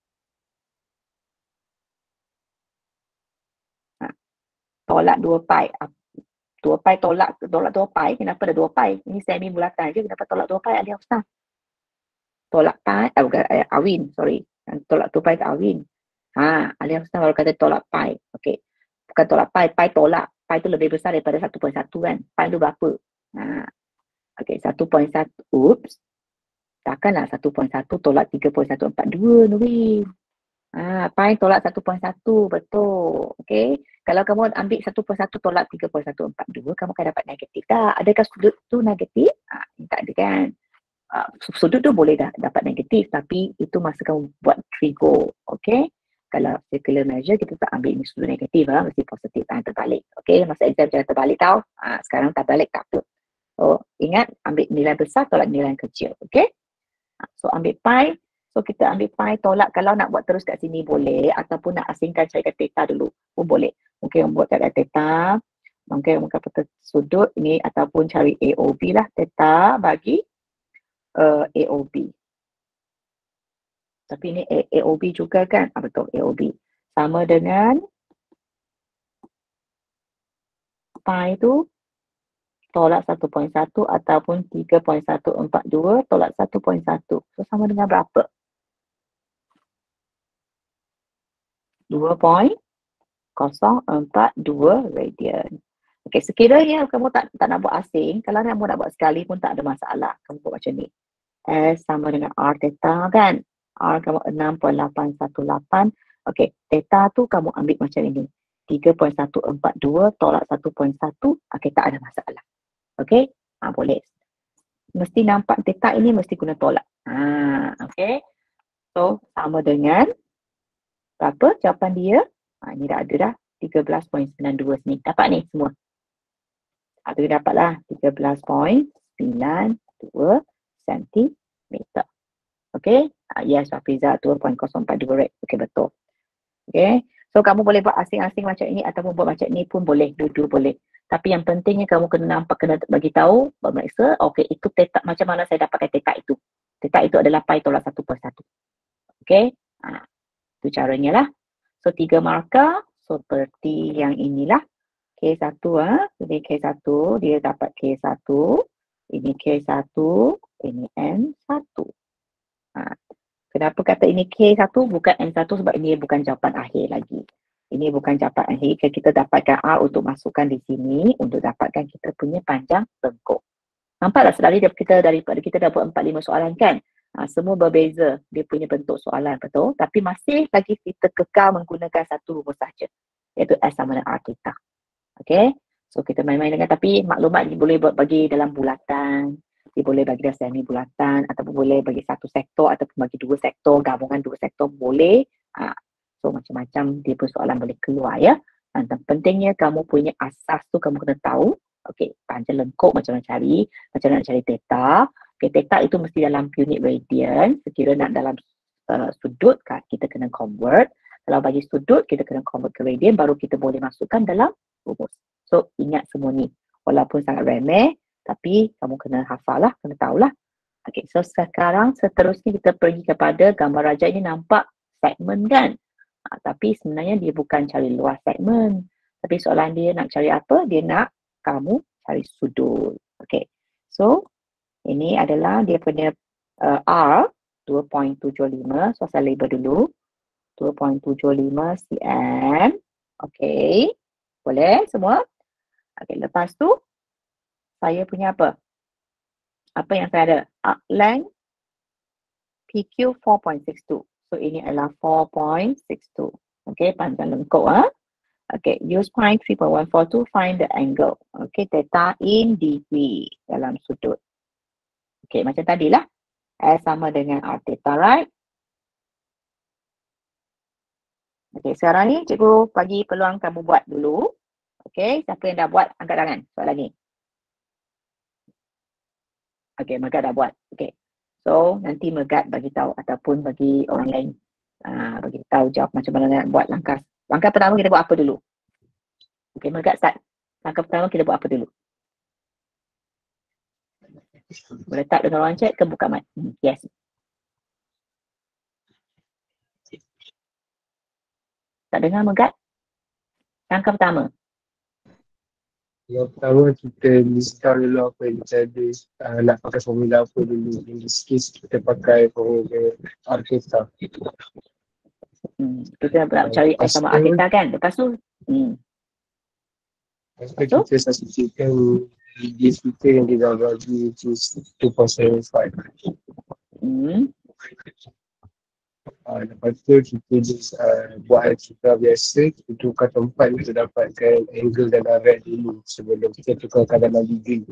Tolak 2 pi. 2 pi tolak 2 pi. Kenapa ada 2 pi? Ini semi bulatan je. Kenapa tolak 2 pi? Alih Ustaz. Tolak pi. Awin, sorry. Tolak 2 pi ke Awin. Alih Ustaz baru kata tolak pi. Okey. Bukan tolak pi. Pi tolak. Pi tu lebih besar daripada 1.1 kan. Pi tu berapa? Okey, 1.1. Oops. Takkanlah 1.1 tolak 3.142, Nuri. Pi tolak 1.1, betul. Okey. Kalau kamu ambil 1.1 tolak 3.142, kamu akan dapat negatif. Adakah sudut tu negatif? Tak ada kan. Sudut tu boleh dapat negatif, tapi itu masa kamu buat trigo. Okey. Kalau circular measure, kita tak ambil ini sudut negatif, mesti positif, terbalik. Okey, masa exam jangan terbalik tau. Sekarang tak balik, tak apa. So, ingat, ambil nilai besar, tolak nilai yang kecil. Okey. So, ambil pi. So, kita ambil pi, tolak. Kalau nak buat terus kat sini boleh, ataupun nak asingkan carikan theta dulu pun boleh. Mungkin buat kat theta, mungkin kata sudut ini, ataupun cari AOB lah, theta bagi AOB. Tapi ini AOB juga kan? Betul, AOB. Sama dengan pi itu tolak 1.1 ataupun 3.142 tolak 1.1. So, sama dengan berapa? 2.042 radian. Okey, sekiranya kamu tak nak buat asing, kalau kamu nak buat sekali pun tak ada masalah. Kamu buat macam ni. S sama dengan R theta kan. R kamu 6.818. Okey, theta tu kamu ambil macam ini. 3.142 tolak 1.1. Okey, tak ada masalah. Okey, boleh. Mesti nampak theta ini mesti guna tolak. Okey. So, sama dengan berapa jawapan dia? Ini dah ada dah. 13.92 sini. Dapat ni semua. Ada dapatlah 13.92 cm. Okey. Yes, Hafiza 2.042 rate. Okey, betul. Okey. So, kamu boleh buat asing-asing macam ini ataupun buat macam ni pun boleh. Dua-dua boleh. Tapi yang pentingnya kamu kena nampak, kena bagi tahu, memeriksa, okey, itu theta, macam mana saya dapatkan theta itu. Theta itu adalah pi tolak 1/1. Okey. Itu caranya lah. So, 3 markah seperti yang inilah. K1 jadi K1 dia dapat K1, ini K1, ini N1. Kenapa kata ini K1 bukan N1 sebab ini bukan jawapan akhir lagi. Ini bukan jawapan akhir. Kita dapatkan R untuk masukkan di sini untuk dapatkan kita punya panjang lengkuk. Nampaklah daripada kita dah buat 4-5 soalan kan? Semua berbeza dia punya bentuk soalan, betul? Tapi masih lagi kita kekal menggunakan satu rumus saja, iaitu S sama dengan R theta. Okay, so kita main-main dengan, tapi maklumat ni boleh bagi dalam bulatan, dia boleh bagi dalam semi bulatan, ataupun boleh bagi satu sektor, ataupun bagi dua sektor, gabungan dua sektor boleh. So macam-macam dia pun soalan boleh keluar ya. Dan pentingnya kamu punya asas tu kamu kena tahu. Okay, panjang lengkuk macam mana nak cari theta. Okay, theta itu mesti dalam unit radian. Sekira nak dalam sudut, kita kena convert. Kalau bagi sudut, kita kena convert ke radian, baru kita boleh masukkan dalam rumus. So, ingat semua ni. Walaupun sangat remeh, tapi kamu kena hafal lah, kena tahulah. Okay, so sekarang seterusnya kita pergi kepada gambar rajah ini nampak segmen kan? Tapi sebenarnya dia bukan cari luas segmen. Tapi soalan dia nak cari apa? Dia nak kamu cari sudut. Okay, so ini adalah dia punya R 2.75. So, saya label dulu. 2.75 cm. Okay. Boleh semua? Okay, lepas tu saya punya apa? Apa yang saya ada? Arc length PQ 4.62. So ini adalah 4.62. Okay, panjang lengkuk. Okay, use pi 3.142 to find the angle. Okay, theta in degree dalam sudut. Okay, macam tadilah. S sama dengan R theta, right? Okay, sekarang ni cikgu bagi peluang kamu buat dulu. Okay, siapa yang dah buat, angkat tangan soalan ni. Okay, Megat dah buat. Okay, so nanti Megat bagi tahu ataupun bagi orang lain bagi tahu jawab macam mana nak buat langkah. Langkah pertama kita buat apa dulu? Okay, Megat start. Langkah pertama kita buat apa dulu? Boleh tak dengan orang chat ke buka mic? Yes. Tak dengar Megat? Langkah pertama. Yang pertama kita list down dulu apa yang kita ada, nak pakai formula apa dulu. In this case kita pakai formula R theta. Kita nak cari S sama R theta kan? Lepas tu kita substitutekan this kita yang kita bagi which is 2.75. Lepas tu kita just buat algebra biasa, kita tukar tempat untuk dapatkan angle dalam rad dulu sebelum kita tukarkan dalam degree.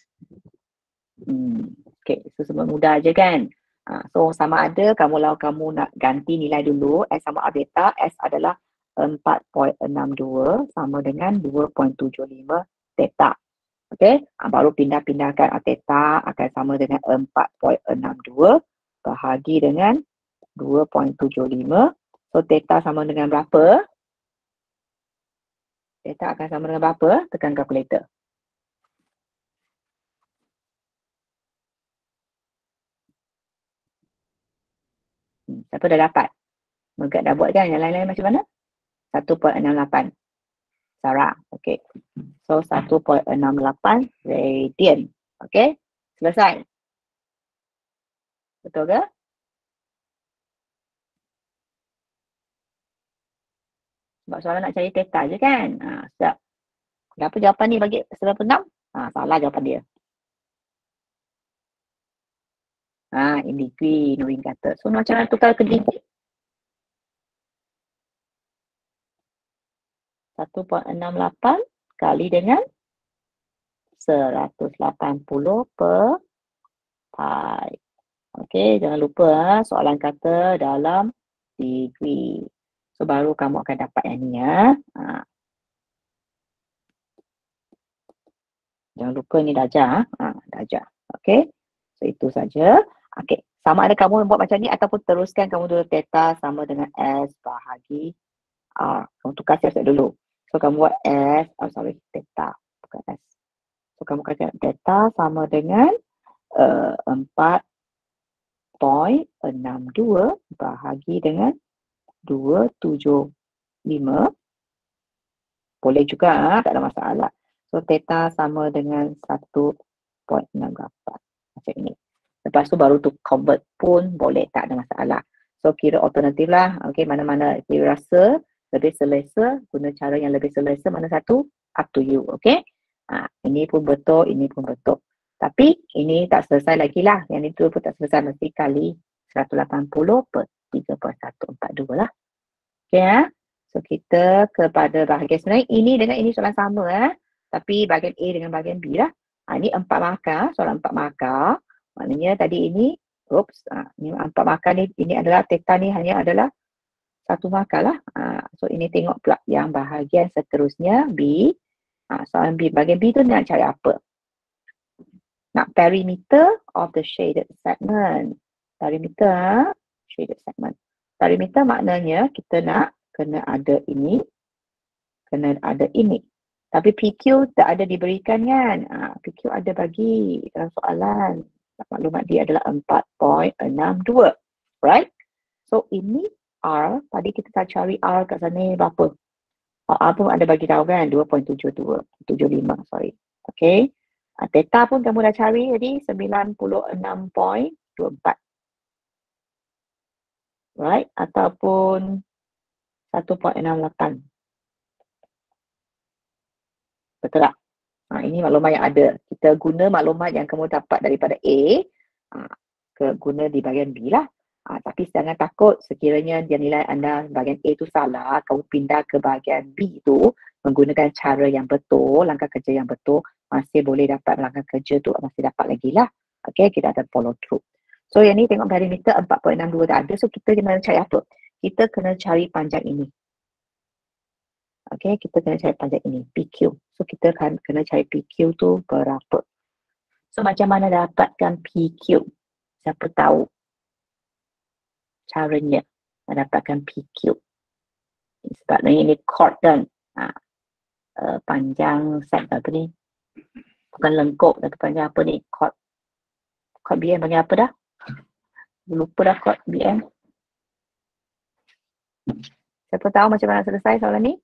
Okay, so semua mudah je kan? So sama ada kamu nak ganti nilai dulu, S sama R theta, S adalah 4.62 sama dengan 2.75 theta. Okay, baru pindah-pindahkan R theta akan sama dengan 4.62 bahagi dengan 2.75. So theta sama dengan berapa? Theta akan sama dengan berapa? Tekan kalkulator. Siapa dah dapat? Megat dah buat kan? Yang lain-lain macam mana? 1.68. Sarah. Okay. So 1.68 radian. Okay. Selesai. Betul ke? Sebab soalan nak cari theta je kan? Siap. Kenapa jawapan ni bagi 96? Salah jawapan dia. In degree, Nurul kata. So macam mana tukar ke degree? 1.68 kali dengan 180 per pi. Okey, jangan lupa soalan kata dalam degree. So baru kamu akan dapat yang ni ya. Jangan lupa ni darjah. Darjah. Okey. So itu saja. Okey. Sama ada kamu buat macam ni ataupun teruskan kamu dulu theta sama dengan S bahagi R. Kamu tukar siap-siap dulu. So kamu buat S, theta. Bukan S. So kamu kata theta sama dengan 4.62 bahagi dengan 275. Boleh juga, tak ada masalah. So theta sama dengan 1.68. Macam ini. Lepas tu baru tu convert pun boleh, tak ada masalah. So kira alternatif lah. Okay, mana-mana kira rasa lebih selesa, guna cara yang lebih selesa mana satu, up to you. Okay. Ini pun betul, ini pun betul. Tapi ini tak selesai lagi lah. Yang itu pun tak selesai, mesti kali 180 per 3.142 lah. Okay ya. So kita kepada bahagian sebenarnya ini dengan ini soalan sama tapi bahagian A dengan bahagian B lah. Ini 4 markah, soalan 4 markah. Maknanya tadi ini, ini 4 markah ni, ini adalah theta ni hanya adalah 1 markah lah. So ini tengok pula yang bahagian seterusnya B. Soalan B, bahagian B tu nak cari apa? Nak perimeter of the shaded segment. Perimeter, shaded segment. Perimeter maknanya kita nak kena ada ini, kena ada ini. Tapi PQ tak ada diberikan kan? PQ ada bagi dalam soalan. Maklumat dia adalah 4.62. Right? So ini R, tadi kita tak cari R kat sana berapa? R pun ada bagi tahu kan? 2.75, sorry. Okay. Theta pun kamu dah cari tadi 96.24. Right? Ataupun 1.68. Betul tak? Ini maklumat yang ada. Kita guna maklumat yang kamu dapat daripada A guna di bahagian B lah. Tapi jangan takut sekiranya dia nilai anda bahagian A tu salah, kamu pindah ke bahagian B tu menggunakan cara yang betul, langkah kerja yang betul, masih boleh dapat langkah kerja tu, masih dapat lagi lah. Okay, kita ada follow through. So yang ni tengok perimeter 4.62 tak ada. So kita kena cari apa? Kita kena cari panjang ini. Okay, kita kena cari panjang ini, PQ. So kita kena cari PQ tu berapa. So macam mana dapatkan PQ? Siapa tahu caranya mendapatkan PQ? Sebab ini chord kan. Panjang set apa ni? Bukan lengkuk, tapi panjang apa ni? Chord BM panggil apa dah? Lupa dah chord BM. Siapa tahu macam mana selesai soalan ni?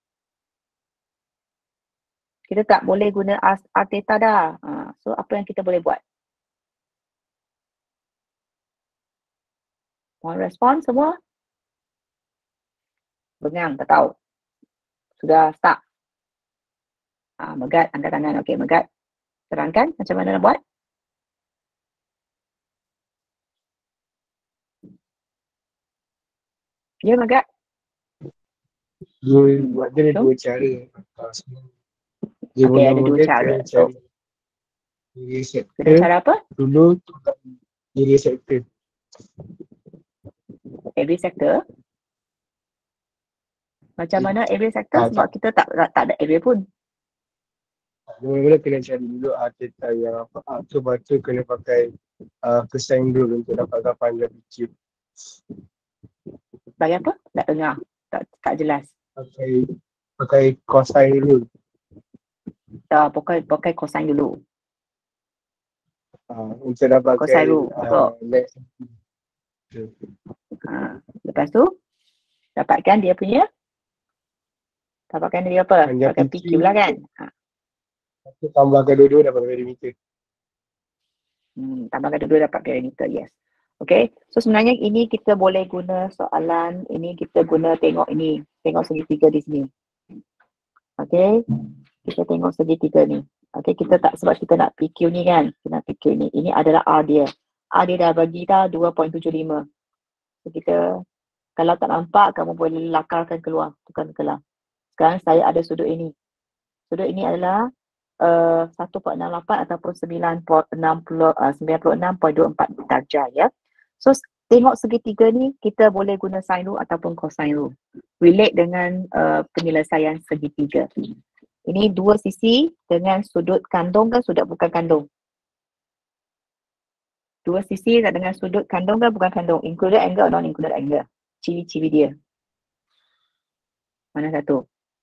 Kita tak boleh guna R theta dah. So apa yang kita boleh buat? Mohon respon semua? Bengang, tak tahu. Sudah start. Megat, angkat tangan. Okey, Megat. Terangkan macam mana nak buat? Ya, Megat. Buat dia ada dua cara. Okey, ada dua cara. So, kena cara apa? Dulu area sector. Area sector. Macam mana area sector? Sebab kita tak ada area pun. Mula-mula kena cari dulu theta yang apa. So baca kena pakai cosine dulu untuk dapatkan panjang PQ. Bagi apa? Tak dengar. Tak jelas. Pakai cosine dulu. Pakai cosine dulu. Untuk dapatkan Cosine dulu. Lepas tu dapatkan dia punya apa? Dapatkan PQ lah kan. Tambahkan dua-dua dapat perimeter. Tambahkan dua-dua dapat perimeter, yes. Okay, so sebenarnya ini kita boleh guna soalan, ini kita guna tengok ini, tengok segitiga di sini. Okay, kita tengok segitiga ni. Okay, kita tak, sebab kita nak PQ ni kan, kita nak PQ ni, ini adalah R dia. Dia dah bagi dah 2.75. So, kita kalau tak nampak, kamu boleh lakarkan keluar, tukar keluar. Sekarang saya ada sudut ini. Sudut ini adalah 1.68 ataupun 96.24 darjah ya. So tengok segitiga ni, kita boleh guna sine rule ataupun cosine rule. Relate dengan penyelesaian segitiga. Ini dua sisi dengan sudut kandung ke sudut bukan kandung? Dua sisi dengan sudut kandung ke bukan kandung? Included angle atau non-included angle? Ciri-ciri dia. Mana satu?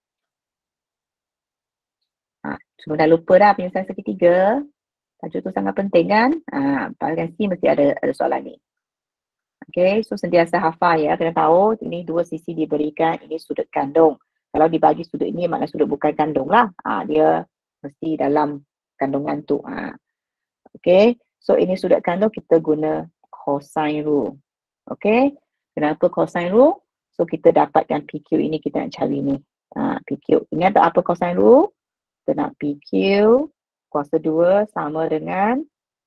Semua dah lupa dah penyelesaian segitiga. Tajuk tu sangat penting kan? Bahagian C mesti ada soalan ni. Okay, so sentiasa hafal ya. Kena tahu ini dua sisi diberikan, ini sudut kandung. Kalau dibagi sudut ini, maknanya sudut bukan kandung lah. Dia mesti dalam kandungan tu. Okay, so ini sudut kandung, kita guna cosine rule. Okay, kenapa cosine rule? So kita dapatkan PQ ini, kita nak cari ni. PQ. Ingat tak apa cosine rule? Kita nak PQ kuasa 2 sama dengan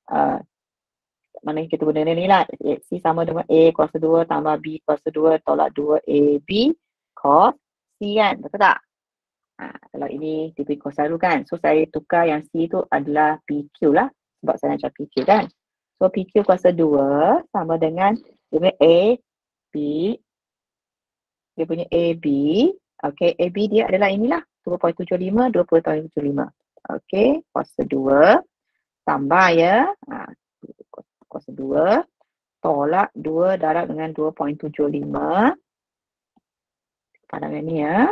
mana kita guna ni lah, C sama dengan A kuasa 2 tambah B kuasa 2 tolak 2AB cos C kan, betul tak? Kalau ini diberi cosine rule kan, so saya tukar yang C tu adalah PQ lah, sebab saya nak cari PQ kan. So PQ kuasa 2 sama dengan dia punya A, B, dia punya AB, okay, AB dia adalah inilah 2.75, 20.75. Okay, kuasa 2 tambah ya, kuasa 2 tolak 2 darab dengan 2.75. Pandangan ni ya.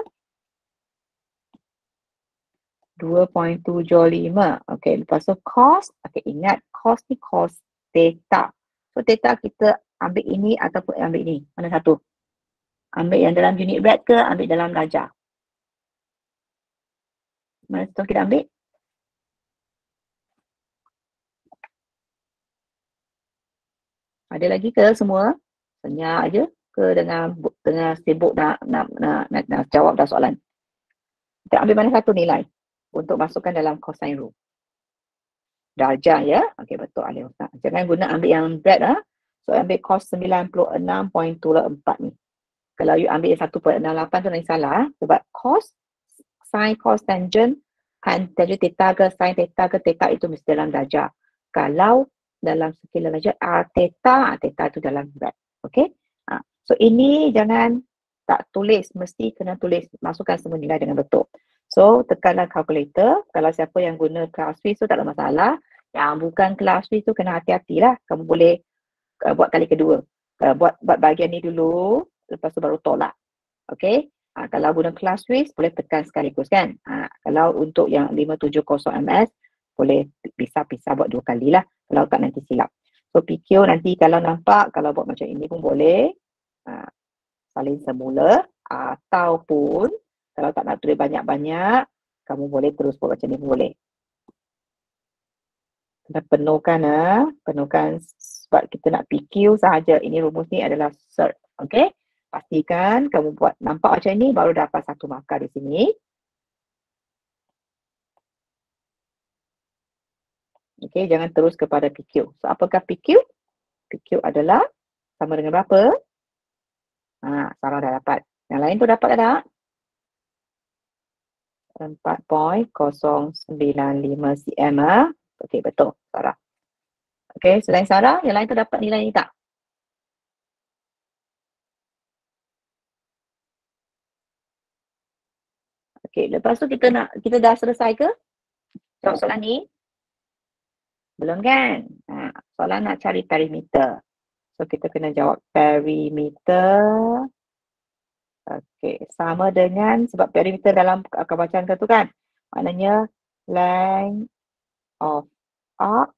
2.75. Okey, lepas tu cos. Okey, ingat cos ni cos theta. So theta kita ambil ini ataupun ambil ini. Mana satu? Ambil yang dalam unit rad ke ambil dalam darjah? Mana satu kita ambil? Ada lagi ke semua? Senyap aja ke dengan sibuk nak jawab dah soalan? Kita ambil mana satu nilai untuk masukkan dalam cosine rule? Darjah ya. Okey, betul Alif Ustaz. Jangan guna ambil yang rad lah. So ambil cos 96.24 ni. Kalau you ambil 1.68 tu nanti salah sebab cos, sin, cos, tangent, kan tangent theta ke sin theta ke theta itu mesti dalam darjah. Kalau dalam scalar darjah theta itu dalam rad. Okey? So ini jangan tak tulis, mesti kena tulis, masukkan semua nilai dengan betul. So tekanlah calculator. Kalau siapa yang guna class Swiss tu tak ada masalah. Yang bukan class Swiss tu kena hati-hatilah. Kamu boleh buat kali kedua. Buat bahagian ni dulu, lepas tu baru tolak. Okay. Kalau guna class Swiss boleh tekan sekaligus kan. Kalau untuk yang 570 ms boleh pisah-pisah buat dua kali lah. Kalau tak nanti silap. So PQ nanti kalau nampak, kalau buat macam ini pun boleh. Salin semula, ataupun kalau tak nak tulis banyak-banyak, kamu boleh terus buat macam ni pun boleh. Kita penuhkan sebab kita nak PQ sahaja. Ini rumus ni adalah cert. Okay, pastikan kamu buat nampak macam ni baru dapat satu markah di sini. Okay, jangan terus kepada PQ. So apakah PQ? PQ adalah sama dengan berapa? Sarah dah dapat. Yang lain tu dapat tak? 4.095 cm. Okey, betul Sarah. Okey, selain Sarah, yang lain tu dapat nilai ni tak? Okey, lepas tu kita dah selesai ke? Jawab soalan ni? Belum kan? Soalan nak cari perimeter. So kita kena jawab perimeter. Okey, sama dengan sebab perimeter dalam akan bacaan tu kan. Maknanya length of arc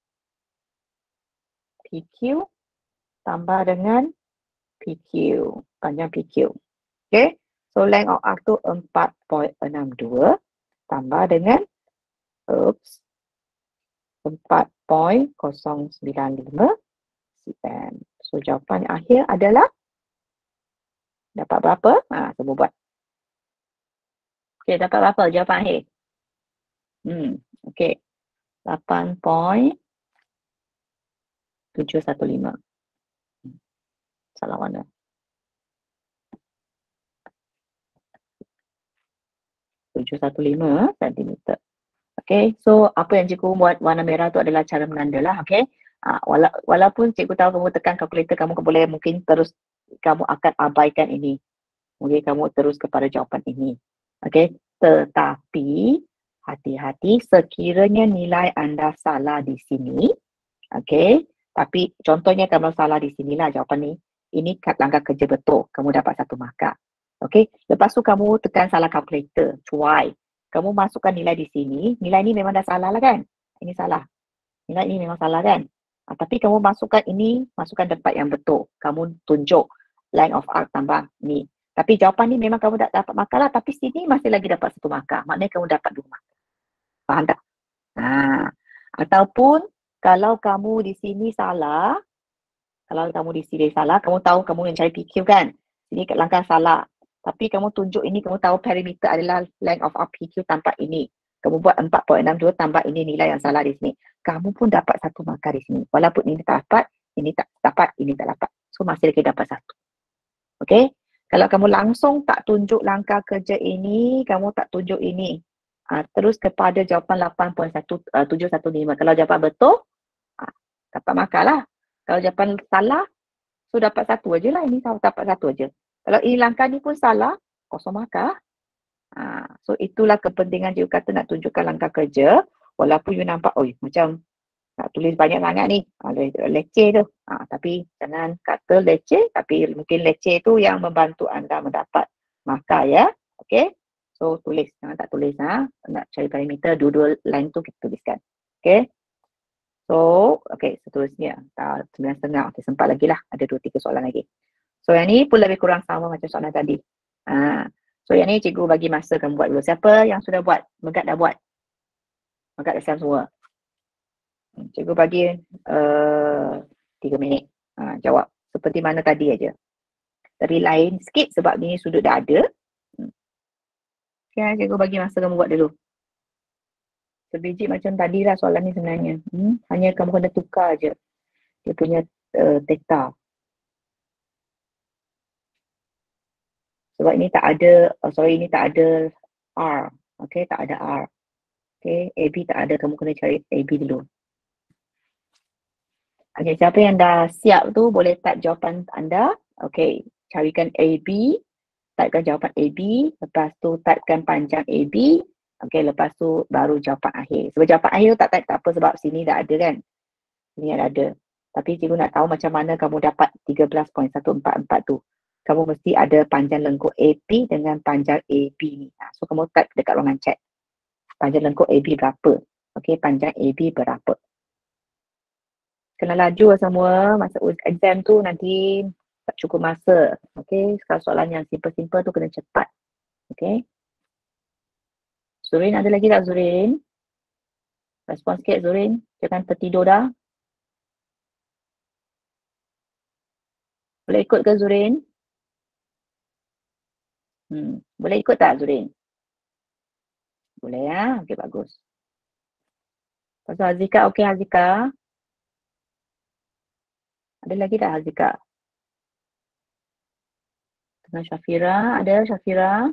PQ tambah dengan PQ, panjang PQ. Okay, so length of arc tu 4.62 tambah dengan 4.095 cm. So jawapan akhir adalah dapat berapa? Semua buat. Okay, dapat berapa jawapan akhir? Okay, 8.095 715. Salah warna. cm. Okay, so apa yang cikgu buat warna merah tu adalah cara menanda lah, okay. Walaupun cikgu tahu kamu tekan kalkulator, kamu boleh mungkin terus, kamu akan abaikan ini. Mungkin kamu terus kepada jawapan ini. Okay, tetapi hati-hati sekiranya nilai anda salah di sini, okay. Tapi contohnya kalau salah di sinilah jawapan ni, ini langkah kerja betul, kamu dapat 1 markah. Okay, lepas tu kamu tekan salah kalkulator, try. Kamu masukkan nilai di sini, nilai ni memang dah salah lah kan? Ini salah. Nilai ini memang salah kan? Tapi kamu masukkan ini, masukkan tempat yang betul. Kamu tunjuk line of arc tambah ni. Tapi jawapan ni memang kamu tak dapat markah lah. Tapi sini masih lagi dapat 1 markah. Maknanya kamu dapat 2 markah. Faham tak? Ataupun kalau kamu di sini salah, kamu tahu kamu yang cari PQ kan? Sini langkah salah. Tapi kamu tunjuk ini, kamu tahu perimeter adalah length of our PQ tanpa ini. Kamu buat 4.62 tambah ini nilai yang salah di sini. Kamu pun dapat 1 markah di sini. Walaupun ini tak dapat, ini tak dapat, ini tak dapat. So masih lagi dapat 1. Okay? Kalau kamu langsung tak tunjuk langkah kerja ini, kamu tak tunjuk ini. Terus kepada jawapan 8.715. Kalau jawapan betul, dapat markah lah. Kalau jawapan salah, so dapat 1 aja lah. Ini dapat 1 aja. Kalau ini langkah ni pun salah, 0 markah. So itulah kepentingan cikgu kata nak tunjukkan langkah kerja. Walaupun you nampak, macam nak tulis banyak sangat ni. Leceh tu. Tapi jangan kata leceh, tapi mungkin leceh tu yang membantu anda mendapat markah ya. Okay. So tulis, jangan tak tulis. Nak cari parameter, dua-dua line tu kita tuliskan. Okay. So, okay, seterusnya. 9.5. Okay, sempat lagi lah. Ada 2-3 soalan lagi. So yang ni pun lebih kurang sama macam soalan tadi. So yang ni cikgu bagi masa kamu buat dulu. Siapa yang sudah buat? Megat dah buat? Megat dah siap semua? Cikgu bagi 3 minit. Jawab seperti mana tadi aja. Tapi lain sikit sebab ni sudut dah ada. Okay, cikgu bagi masa kamu buat dulu. Sebiji macam tadi lah soalan ni sebenarnya. Hanya kamu kena tukar je dia punya theta. Sebab ini tak ada, ini tak ada R. Okay, tak ada R. Okay, AB tak ada, kamu kena cari AB dulu. Okay, siapa yang dah siap tu boleh type jawapan anda. Okay, carikan AB, typekan jawapan AB, lepas tu typekan panjang AB. Okay, lepas tu baru jawapan akhir. Sebab jawapan akhir tu tak type tak apa sebab sini dah ada kan. Sini dah ada. Tapi cikgu nak tahu macam mana kamu dapat 13.144 tu. Kamu mesti ada panjang lengkung AP dengan panjang AB ni. So kamu type dekat ruangan chat. Panjang lengkung AB berapa? Okay, panjang AB berapa? Kena laju semua. Masa exam tu nanti tak cukup masa. Okay, kalau soalan yang simple-simple tu kena cepat. Okay. Zurin ada lagi tak Zurin? Respon sikit Zurin. Jangan tertidur dah. Boleh ikut ke Zurin? Boleh ikut tak Zurin? Boleh ya? Okay, bagus. Pasal Hazika, okay Hazika. Ada lagi tak Hazika? Dengan Syafira, ada Syafira?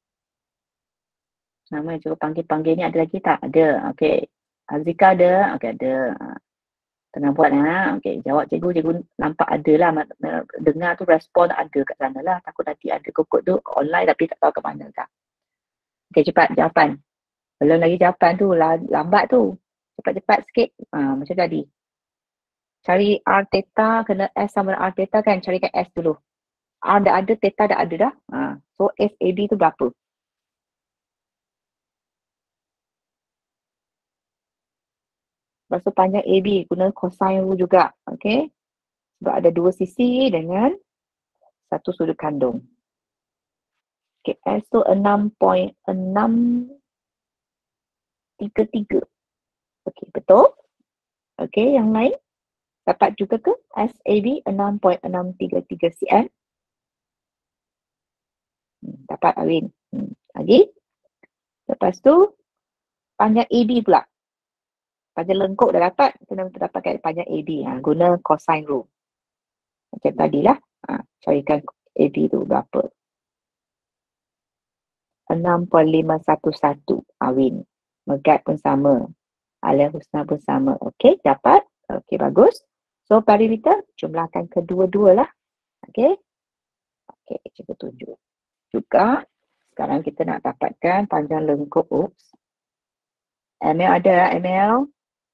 Nama yang cukup panggil-panggil ni ada lagi tak? Ada, okay. Hazika ada? Okay, ada. Tengah buat okay, jawab cikgu nampak ada lah. Dengar tu respon ada kat sana lah. Takut nanti ada kokot tu online tapi tak tahu ke mana tak. Okay, cepat jawapan. Belum lagi jawapan tu, lambat tu. Cepat-cepat sikit. Macam tadi. Cari R theta, kena S sama R theta kan. Carikan S dulu. R dah ada, theta dah ada dah. So SAB tu berapa? Lepas tu panjang AB, guna cosine rule juga. Okay. Sebab ada 2 sisi dengan 1 sudut kandung. Okay, S tu 6.633. Okay, betul? Okay, yang lain? Dapat juga ke? SAB 6.633 cm. Dapat Awin. Lagi. Lepas tu, panjang AB pula. Panjang lengkuk dah dapat, kita dapatkan panjang AB. Guna cosine rule. Macam tadilah. Carikan AB tu berapa. 6.511. Win. Megat pun sama. Alia Husna pun sama. Okey, dapat. Okey, bagus. So, perimeter jumlahkan kedua-dua lah. Okey. Okey, cuba tunjuk. Juga, sekarang kita nak dapatkan panjang lengkuk. Oops. ML ada, ML?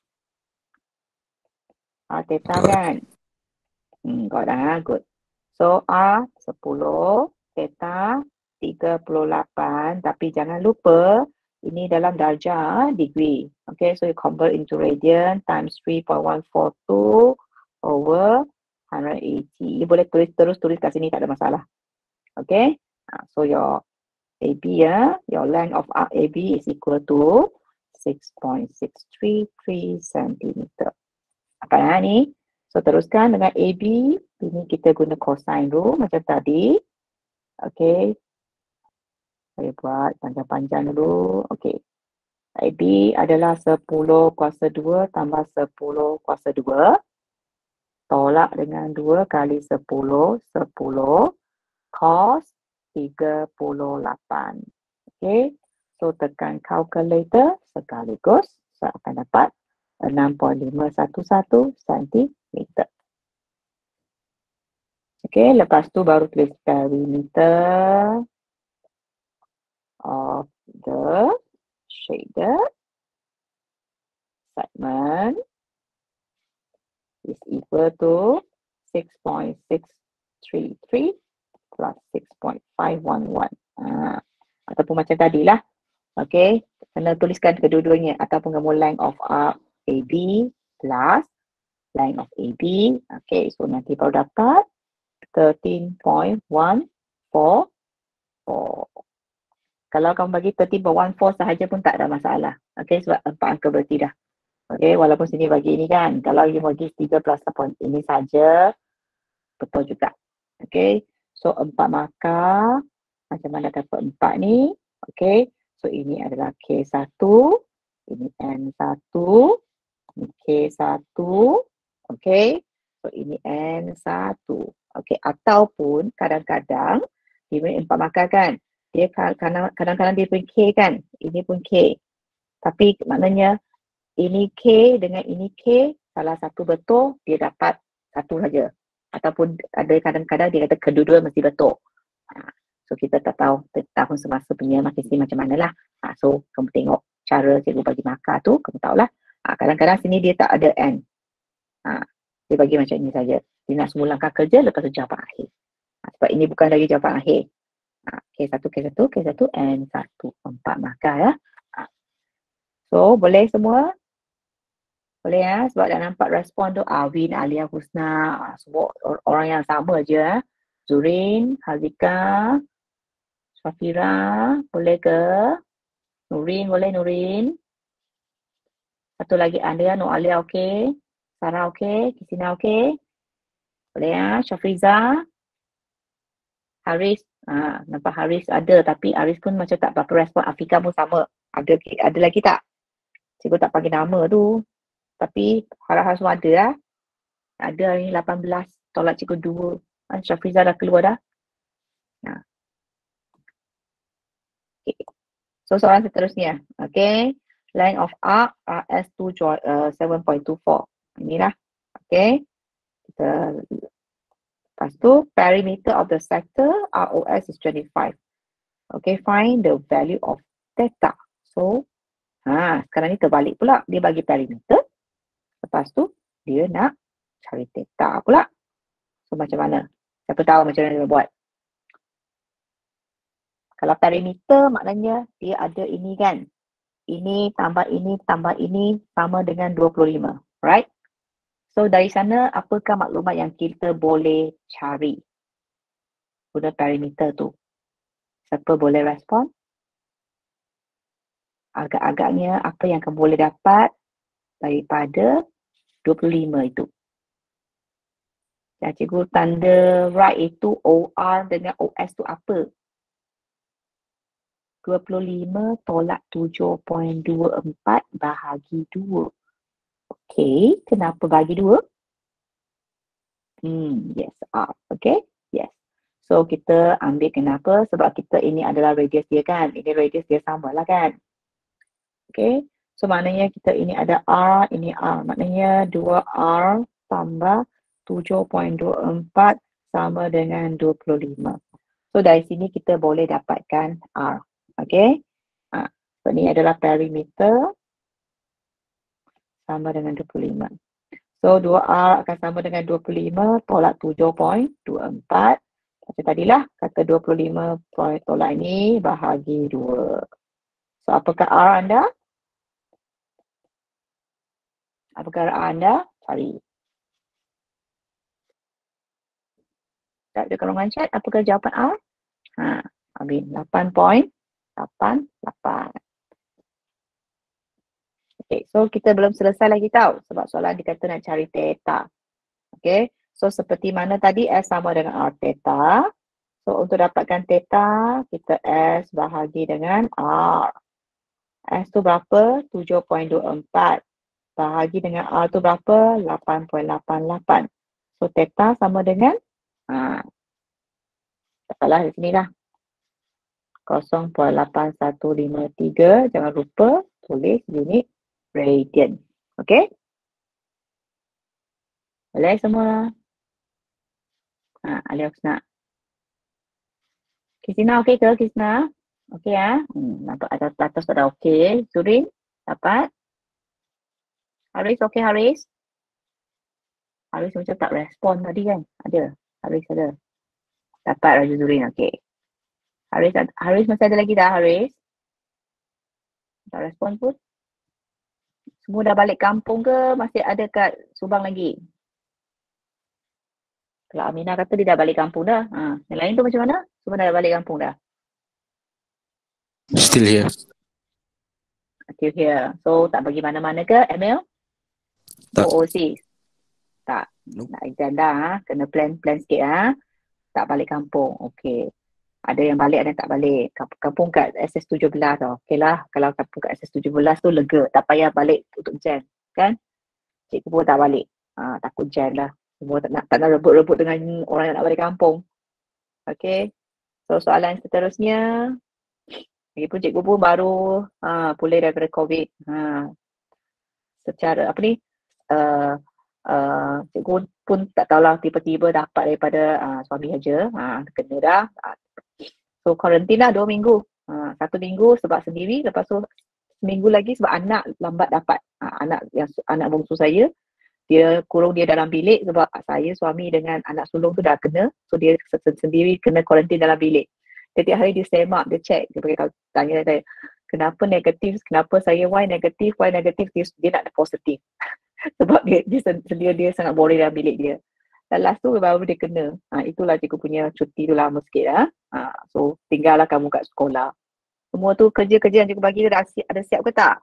Theta kan? Got dah, good. So, R 10, theta 38. Tapi jangan lupa, ini dalam darjah degree. Okay, so you convert into radian times 3.142 over 180. Boleh tulis kat sini, tak ada masalah. Okay, so your AB your length of arc AB is equal to 6.633 cm. Apa ni? So teruskan dengan AB. Ini kita guna cosine rule macam tadi. Okay. Saya buat panjang-panjang dulu. Okay. AB adalah 10 kuasa 2 tambah 10 kuasa 2. Tolak dengan 2 kali 10. 10 cos 38. Okay. So tekan calculator sekaligus. Saya akan dapat 6.511 cm. Okay, lepas tu baru tulis perimeter of the shaded segment is equal to 6.633 plus 6.511. Ataupun macam tadilah. Okay, kena tuliskan kedua-duanya ataupun kamu length of arc AB plus length of AB. Okay, so nanti baru dapat 13.144. Kalau kamu bagi 13.14 sahaja pun tak ada masalah. Okay, sebab 4 angka berarti dah. Okay, walaupun sini bagi ini kan. Kalau you bagi 3 plus 8, ini saja betul juga. Okay, so 4 markah. Macam mana dapat 4 ni? Okay, so ini adalah K1, ini N1, ini K1. Okay, so ini N1. Okay, ataupun kadang-kadang dia punya 4 markah kan. Dia kadang-kadang dia pun K kan. Ini pun K. Tapi maknanya ini K dengan ini K, salah satu betul, dia dapat satu saja. Ataupun ada kadang-kadang dia kata kedua-dua mesti betul. So kita tak tahu tahun semasa punya marking macam mana lah. So kamu tengok cara cikgu bagi markah tu, kamu tahulah. Kadang-kadang sini dia tak ada N. Dia bagi macam ini saja. Dia nak semulakan kerja, lepas tu jawapan akhir. Sebab ini bukan lagi jawapan akhir. K1, K1, K1, N1. 4 markah ya. So, boleh semua? Boleh ya? Sebab dah nampak respon tu. Win, Alia, Husna. Semua orang yang sama je. Zurin, Hazika, Syafira. Boleh ke? Nurin, boleh Nurin? Satu lagi Alia, Alia okey. Sarah okey. Kisina okey. Boleh ya? Syafriza. Haris. Nampak Haris ada. Tapi Haris pun macam tak berapa respon. Afika pun sama. Ada lagi tak? Cikgu tak panggil nama tu. Tapi harap-harap semua ada lah. Ada hari ni 18. Tolak cikgu 2. Syafriza dah keluar dah. Okay. So soalan seterusnya. Okay. Length of arc RS2 7.24. Inilah. Okay. Lepas tu perimeter of the sector ROS is 25. Okay. Find the value of theta. So sekarang ni terbalik pula. Dia bagi perimeter. Lepas tu, dia nak cari theta pula. So, macam mana? Siapa tahu macam mana dia buat? Kalau perimeter, maknanya dia ada ini kan. Ini tambah ini sama dengan 25. Right? So, dari sana, apakah maklumat yang kita boleh cari? Guna perimeter tu. Siapa boleh respon? Agak-agaknya, apa yang kamu boleh dapat daripada 25 itu. Dan cikgu tanda right itu OR dengan OS tu apa? 25 tolak 7.24 bahagi 2. Okay, kenapa bagi 2? Yes, R. Okay, yes. So, kita ambil kenapa? Sebab kita ini adalah radius dia kan. Ini radius dia sama lah kan. Okay, so maknanya kita ini ada R, ini R. Maknanya 2R tambah 7.24 sama dengan 25. So, dari sini kita boleh dapatkan R. Okay, so ini adalah perimeter sama dengan 25. So 2R akan sama dengan 25 tolak 7.24. Macam tadilah kata 25 tolak ini bahagi 2. So apakah R anda? Apakah R anda? Cari. Tak ada kolongan chat. Apakah jawapan R? Ambil 8.88. Okay, so kita belum selesai lagi tahu sebab soalan dikata nak cari theta. Okay, so seperti mana tadi S sama dengan R theta. So untuk dapatkan theta, kita S bahagi dengan R. S tu berapa? 7.24. Bahagi dengan R tu berapa? 8.88. So theta sama dengan salah di sini lah. 0.8153. Jangan lupa tulis unit radian. Okay? Boleh semua? Alia Husna. Kisna okey ke Kisna? Okey ya? Nampak atas dah okey. Surin, dapat? Haris okey Haris? Haris macam tak respon tadi kan? Ada? Haris ada? Dapat Raja Zurin, okey. Haris masih ada lagi dah Haris? Tak respon pun? Semua dah balik kampung ke masih ada kat Subang lagi? Kalau Aminah kata dia dah balik kampung dah. Yang lain tu macam mana? Semua dah balik kampung dah? Still here. Still here. So tak pergi mana-mana ke Emil? Tak. OOC? Tak. Nope. Nak exam dah. Kena plan sikit . Tak balik kampung. Okey. Ada yang balik, ada yang tak balik. Kampung kat SS17 tau. Okey lah. Kalau kampung kat SS17 tu lega. Tak payah balik untuk jam. Kan? Cikgu pun tak balik. Takut jam lah. Semua tak nak rebut-rebut dengan orang yang nak balik kampung. Okey. So soalan seterusnya. Lagipun cikgu pun baru pulih daripada COVID. Secara apa ni? Cikgu pun tak tahulah tiba-tiba dapat daripada suami saja. Kena dah. So quarantine lah 2 minggu. 1 minggu sebab sendiri. Lepas tu seminggu lagi sebab anak lambat dapat. Anak bongsu saya. Dia kurung dia dalam bilik sebab saya, suami dengan anak sulung tu dah kena. So dia sendiri kena quarantine dalam bilik. Setiap hari dia semak, dia check. Dia pakai tanya saya, kenapa negatif? Kenapa saya why negatif? Dia nak ada positif. Sebab dia sangat boring dalam bilik dia. Dan last tu baru dia kena. Itulah cikgu punya cuti tu lama sikit . So tinggallah kamu kat sekolah. Semua tu kerja-kerja yang cikgu bagi tu dah ada siap ke tak?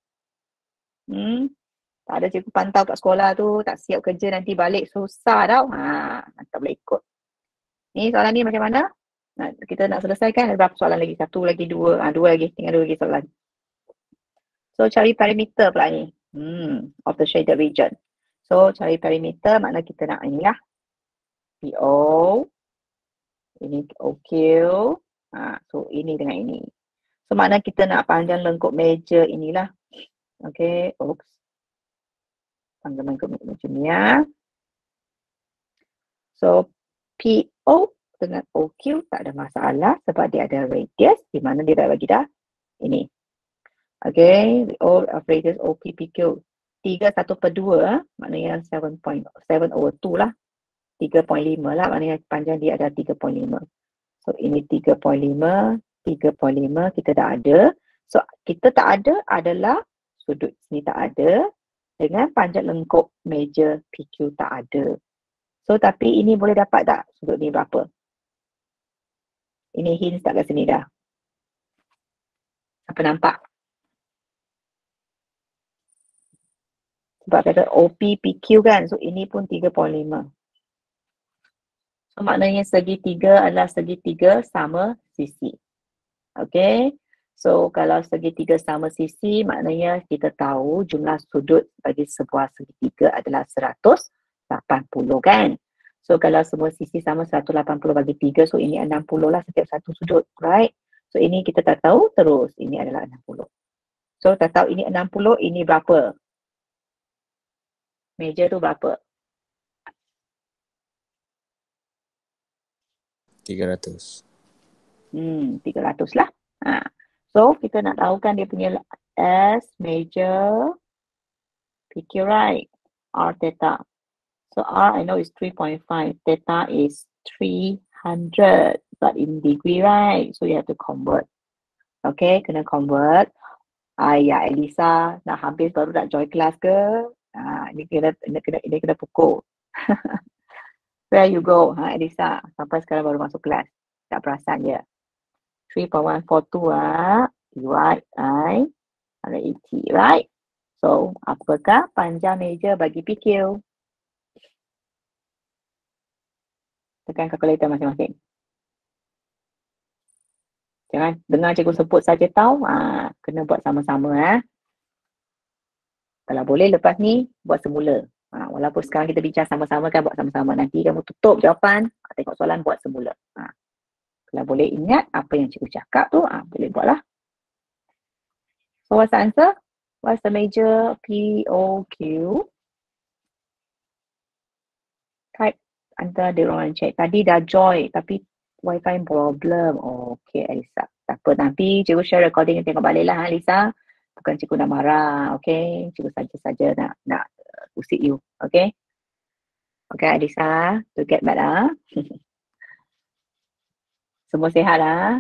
Tak ada cikgu pantau kat sekolah tu, tak siap kerja nanti balik susah tau. Tak boleh ikut. Ni soalan ni macam mana? Kita nak selesaikan ada berapa soalan lagi? 1 lagi 2. 2 lagi, tinggal 2 lagi soalan. So cari perimeter pula ni. Of the shaded region. So cari perimeter makna kita nak inilah. PO. Ini OQ. So ini dengan ini. So makna kita nak panjang lengkup meja inilah. Okay. Oops. Panjang lengkup macam ni ya. So PO dengan OQ tak ada masalah sebab dia ada radius di mana dia dah bagi dah ini. Okay, all of radius OPPQ 3/1/2 maknanya 7.7/2 lah. 3.5 lah maknanya panjang dia ada 3.5. So ini 3.5, 3.5 kita dah ada. So kita tak ada adalah sudut sini tak ada dengan panjang lengkup meja PQ tak ada. So tapi ini boleh dapat tak sudut ni berapa? Ini hints tak kat sini dah. Apa nampak? Sebab kata OPPQ kan. So ini pun 3.5. So maknanya segitiga adalah segitiga sama sisi. Okay. So kalau segitiga sama sisi maknanya kita tahu jumlah sudut bagi sebuah segitiga adalah 180 kan. So kalau semua sisi sama 180 bagi 3, so ini 60 lah setiap satu sudut, right? So ini kita tak tahu, terus ini adalah 60. So tak tahu ini 60, ini berapa? Meja tu berapa? 300. 300 lah. So kita nak tahukan dia punya S, meja, PQ, right? R theta. So R I know is 3.5. Theta is 300. But in degree, right? So you have to convert. Okay, kena convert. Ya, Elisa nak habis baru nak join kelas ke? Ini kena pukul. Where you go, Elisa? Sampai sekarang baru masuk kelas. Tak perasan je. 3.142 divide I 180, right? So, apakah panjang meja bagi PQ? Tekan kalkulator masing-masing. Jangan dengar cikgu sebut saja tahu. Kena buat sama-sama. Kalau boleh lepas ni, buat semula. Walaupun sekarang kita bincang sama-sama kan, buat sama-sama. Nanti kamu tutup jawapan, tengok soalan, buat semula. Kalau boleh ingat apa yang cikgu cakap tu, boleh buatlah. So what's the answer? What's the major POQ? Type antara dia orang check. Tadi dah join tapi wifi problem. Okay, Elisa. Tak apa, nanti cikgu share recording tengok balik lah, Elisa. Bukan cikgu nak marah, okay? Cikgu saja-saja nak usik you, okay? Okay, Elisa, to get better. Semua sihat lah.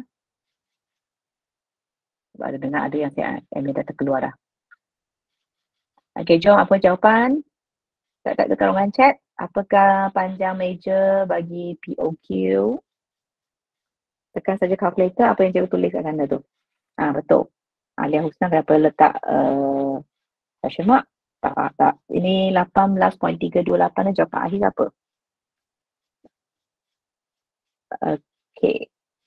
Sebab ada dengar ada yang sihat. Emily dah terkeluar dah. Okay, jom apa jawapan? Tak tekan ruangan chat. Apakah panjang meja bagi POQ? Tekan saja calculator apa yang cikgu tulis kat sana tu. Betul. Alia Husna kenapa letak question mark? Tak. Ini 18.328 jawapan akhir apa? Okay.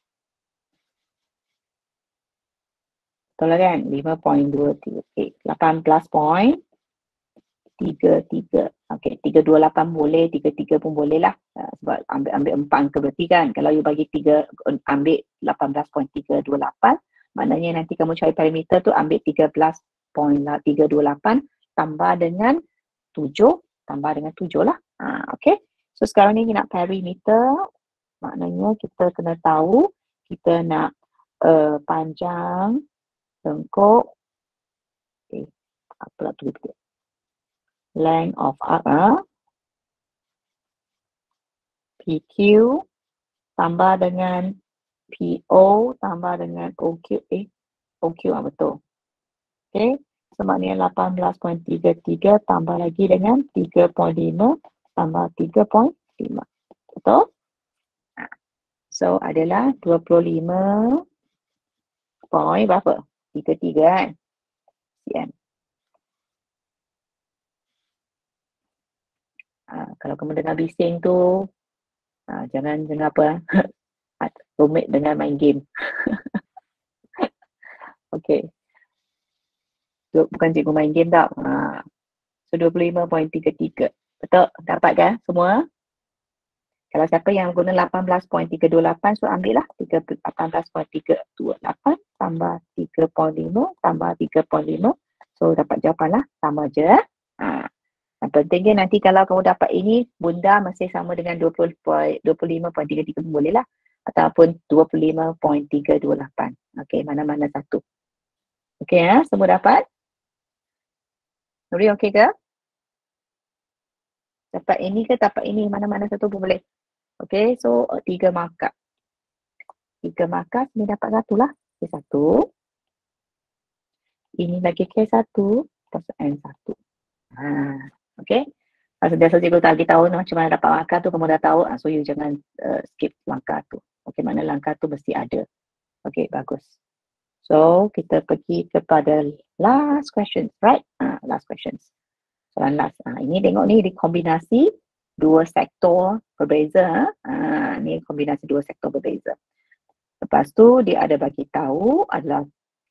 Betul lah kan? 5.23. 18.33. Okay, 328 boleh, 33 pun boleh lah. Sebab ambil 4 angka berarti kan. Kalau you bagi 3, ambil 18.328, maknanya nanti kamu cari parameter tu ambil 13.328 tambah dengan 7, lah. Okay. So sekarang ni nak perimeter, maknanya kita kena tahu kita nak panjang lengkuk. Okay. Apa lah tu? Length of arc PQ tambah dengan PO tambah dengan OQ. OQ betul. Okay. So maknanya 18.33 tambah lagi dengan 3.5 tambah 3.5. Betul? So adalah 25 point berapa? 33 kan? cm. Kalau kamu dengar bising tu, jangan apa, rumit dengan main game. Okay. Bukan cikgu main game tau. So 25.33. Betul? Dapat kan semua? Kalau siapa yang guna 18.328, so ambil lah 18.328 tambah 3.5 tambah 3.5. So dapat jawapan lah. Sama je. Yang pentingnya nanti kalau kamu dapat ini, bunda masih sama dengan 25.33 pun boleh lah. Ataupun 25.328. Okay, mana-mana satu. Okay ya, semua dapat? Nuri okay ke? Dapat ini ke dapat ini? Mana-mana satu pun boleh. Okay, so 3 markah. 3 markah, ni dapat satu lah. K1. Ini lagi K1 plus N1. Okay. Biasa cikgu tak tahu macam mana dapat markah tu, kamu dah tahu. So you jangan skip langkah tu. Okay, mana langkah tu mesti ada. Okay, bagus. So kita pergi kepada last questions, right? Last questions. Soalan last. Ini tengok ni dikombinasi dua sektor berbeza. Ni kombinasi dua sektor berbeza. Lepas tu dia ada bagi tahu adalah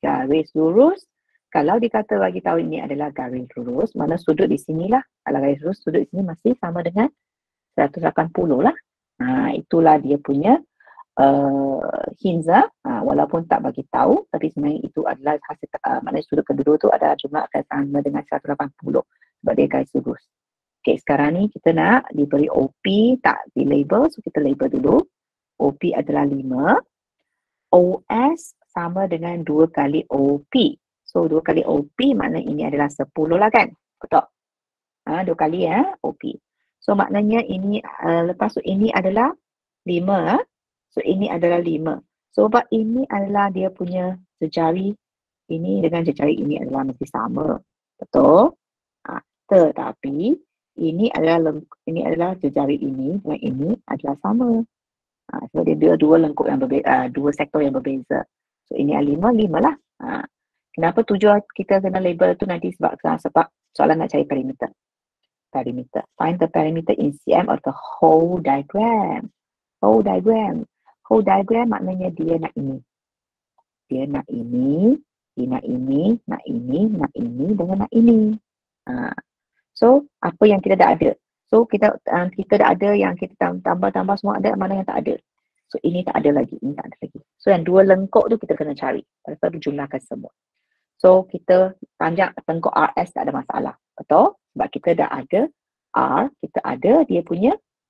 garis lurus. Kalau dikata bagi tahu ini adalah garis lurus, mana sudut di sinilah. Kalau garis lurus, sudut di sini masih sama dengan 180 lah. Itulah dia punya hints lah. Walaupun tak bagi tahu, tapi sebenarnya itu adalah hasil, maknanya sudut kedua tu adalah jumlah akan sama dengan 180 sebab dia garis lurus. Okay, sekarang ni kita nak diberi OP, tak di label, so kita label dulu. OP adalah 5. OS sama dengan 2 kali OP. So 2 kali OP makna ini adalah 10 lah kan? Betul? 2 kali OP. So maknanya ini lepas tu ini adalah 5. So ini adalah 5. So sebab ini adalah dia punya sejari ini dengan jejari ini adalah mesti sama. Betul? Tetapi ini adalah jejari ini dengan ini adalah sama. So dia dua lengkuk yang berbeza, dua sektor yang berbeza. So ini 5 lah. Kenapa 7 kita kena label tu nanti sebab soalan nak cari perimeter. Find the perimeter in cm of the whole diagram. Whole diagram maknanya dia nak ini. Dia nak ini, dia nak ini, nak ini, nak ini, dengan nak ini. So, apa yang kita dah ada? So, kita dah ada yang kita tambah semua ada, mana yang tak ada. So, ini tak ada lagi, ini tak ada lagi. So, yang 2 lengkuk tu kita kena cari. Lepas tu jumlahkan semua. So, kita panjang lengkuk RS tak ada masalah. Betul? Sebab kita dah ada R, kita ada dia punya.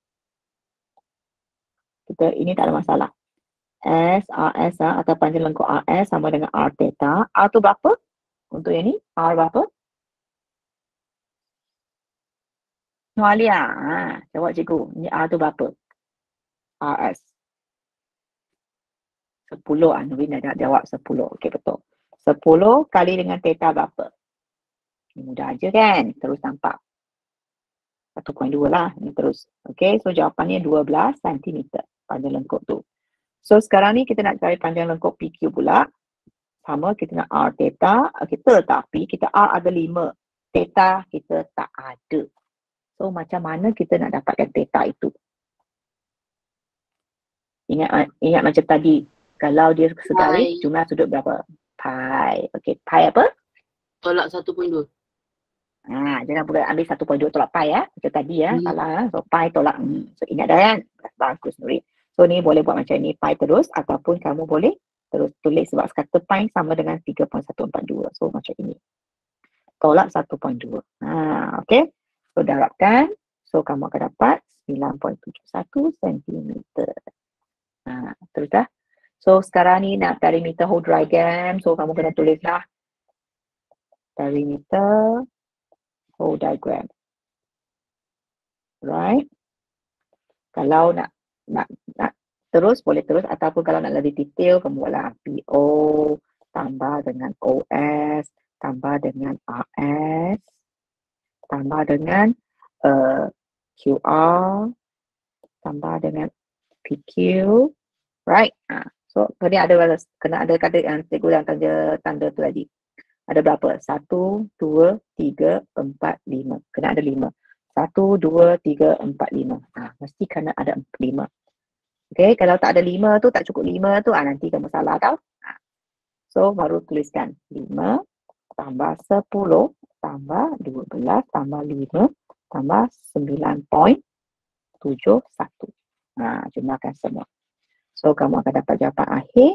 Ini tak ada masalah. RS atau panjang lengkuk RS sama dengan R theta. R tu berapa? Untuk yang ni, R berapa? Nualia. Jawab cikgu. Ni R tu berapa? RS. 10. Nurin dah jawab 10. Okey, betul. 10 kali dengan theta berapa? Ini mudah aja kan? Terus nampak. 1.2 lah. Ini terus. Okey, so jawapannya 12 cm panjang lengkuk tu. So sekarang ni kita nak cari panjang lengkuk PQ pula. Sama, kita nak R theta. Tetapi kita R ada 5. Theta kita tak ada. So macam mana kita nak dapatkan theta itu? Ingat macam tadi. Kalau dia segaris, jumlah sudut berapa? Pi. Okey, pi apa? Tolak 1.2. Jangan boleh ambil 1.2 tolak pi Macam tadi salah. So pi tolak. So ingat dah kan? Bagus Nuri. So ni boleh buat macam ni pi terus ataupun kamu boleh terus tulis sebab kata pi sama dengan 3.142. So macam ini. Tolak 1.2. Okey. So darabkan. So kamu akan dapat 9.71 cm. Terus dah. So sekarang ni nak perimeter whole diagram. So kamu kena tulislah perimeter whole diagram. Right. Kalau nak terus boleh terus ataupun kalau nak lebih detail kamu buatlah PO tambah dengan OS tambah dengan RS tambah dengan QR tambah dengan PQ, right? So kena ada kata yang cikgu yang tanda tu tadi. Ada berapa? 1, 2, 3, 4, 5. Kena ada 5. 1, 2, 3, 4, 5. Mesti kena ada 5. Okay, kalau tak ada 5 tu, tak cukup 5 tu, nanti kamu salah tau. So baru tuliskan 5 tambah 10 tambah 12 tambah 5 tambah 9.71. Jumlahkan semua. So kamu akan dapat jawapan akhir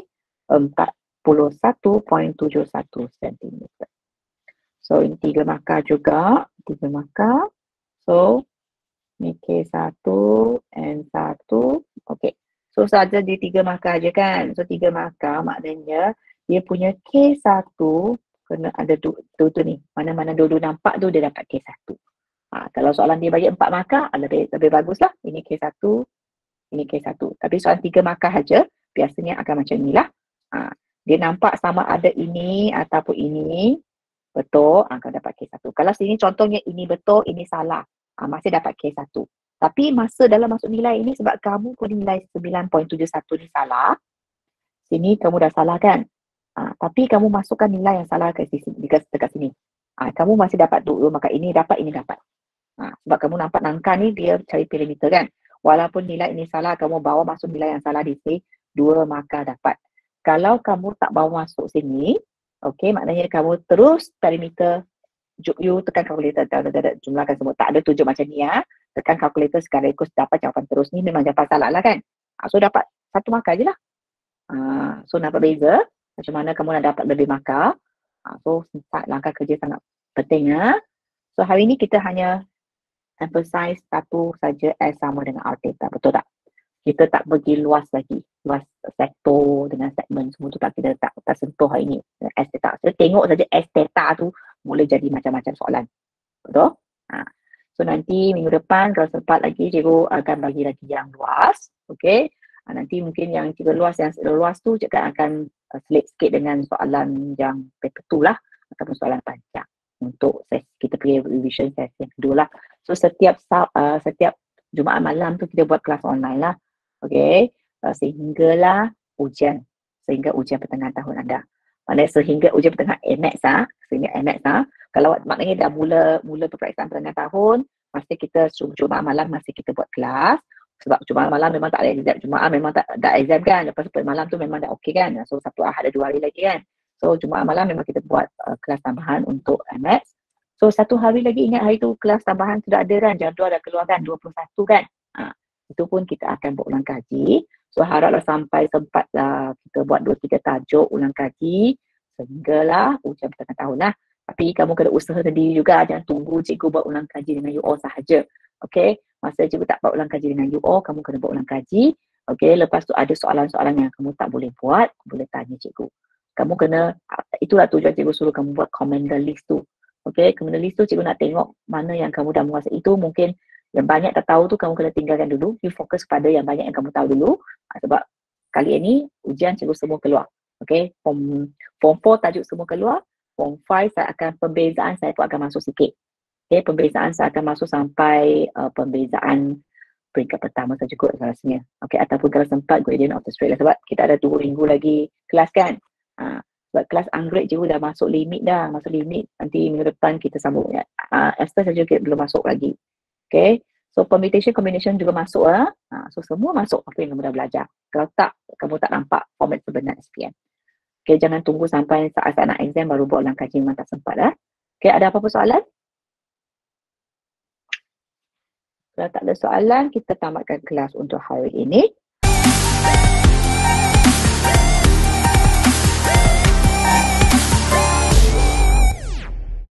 41.71 cm. So ini 3 markah juga. 3 markah. So ni K1, N1. Okay. So saja di 3 markah aja kan. So 3 markah maknanya dia punya K1 kena ada tu ni. Mana-mana dulu nampak tu dia dapat K1. Kalau soalan dia bagi 4 markah lebih bagus lah. Ini K1, ini K1. Tapi soalan 3 markah aja biasanya akan macam inilah. Dia nampak sama ada ini ataupun ini betul, akan dapat K1. Kalau sini contohnya ini betul, ini salah, masih dapat K1. Tapi masa dalam masuk nilai ini sebab kamu pun nilai 9.71 ni salah, sini kamu dah salah kan? Tapi kamu masukkan nilai yang salah dekat sini. Kamu masih dapat dulu, maka ini dapat, ini dapat. Sebab kamu nampak nangka ni dia cari perimeter kan? Walaupun nilai ini salah, kamu bawa masuk nilai yang salah di sini, 2 markah dapat. Kalau kamu tak bawa masuk sini, Okey, maknanya kamu terus perimeter, you tekan kalkulator, jumlahkan semua. Tak ada tunjuk macam ni ya. Tekan kalkulator sekaligus dapat jawapan terus. Ni memang jawapan salah lah kan. So dapat 1 markah je lah. So nampak beza macam mana kamu nak dapat lebih markah. So langkah kerja sangat penting ya. So hari ni kita hanya emphasize satu saja S sama dengan R theta, betul tak? Kita tak pergi luas lagi, luas sektor dengan segmen semua tu kita tak sentuh hari ni S theta. So tengok saja S theta tu boleh jadi macam-macam soalan, betul? So nanti minggu depan kalau sempat lagi cikgu akan bagi lagi yang luas, okey? Nanti mungkin yang cikgu luas tu cikgu akan selip sikit dengan soalan yang paper 2 lah, ataupun soalan panjang untuk kita pergi revision sesi yang kedua lah. So setiap Jumaat malam tu kita buat kelas online lah. Okey, sehingga ujian pertengahan tahun anda. Maknanya sehingga ujian pertengahan AMAX kalau maknanya dah mula peperiksaan pertengahan tahun, pasti kita Jumaat malam masih kita buat kelas. Sebab Jumaat malam memang tak ada exam. Jumaat memang tak ada exam kan. Lepas tu malam tu memang dah okey kan. So Sabtu Ahad ada 2 hari lagi kan. So Jumaat malam memang kita buat kelas tambahan untuk AMAX. So 1 hari lagi, ingat hari tu kelas tambahan sudah ada kan. Jadual dah keluar kan, 21 kan. Itu pun kita akan buat ulang kaji. So haraplah sampai sempatlah kita buat 2-3 tajuk ulang kaji sehinggalah ujian pertengahan tahun lah. Tapi kamu kena usaha sendiri juga, jangan tunggu cikgu buat ulang kaji dengan you all sahaja. Okey, masa cikgu tak buat ulang kaji dengan you all, kamu kena buat ulang kaji. Okey, lepas tu ada soalan-soalan yang kamu tak boleh buat, boleh tanya cikgu. Kamu kena, itulah tujuan cikgu suruh kamu buat commander list tu. Okey, commander list tu cikgu nak tengok mana yang kamu dah menguasai. Itu mungkin yang banyak tak tahu tu kamu kena tinggalkan dulu. You fokus pada yang banyak yang kamu tahu dulu. Sebab kali ini ujian cikgu semua keluar. Okey, form 4 tajuk semua keluar. Form 5 saya akan pembezaan saya pun akan masuk sikit. Okey, pembezaan saya akan masuk sampai pembezaan peringkat pertama saja kot rasanya. Okey, ataupun kalau sempat gradient of the straight lah. Sebab kita ada 2 minggu lagi kelas kan. Sebab kelas anggrek cikgu dah masuk limit dah. Masuk limit nanti minggu depan kita sambung. Esther saja kita belum masuk lagi. Okay, so permutation combination juga masuk lah. So semua masuk apa yang kamu dah belajar. Kalau tak, kamu tak nampak format sebenar SPM. Okay, jangan tunggu sampai saat nak exam baru buat ulang kaji, memang tak sempat lah. Okay, ada apa-apa soalan? Kalau tak ada soalan, kita tamatkan kelas untuk hari ini.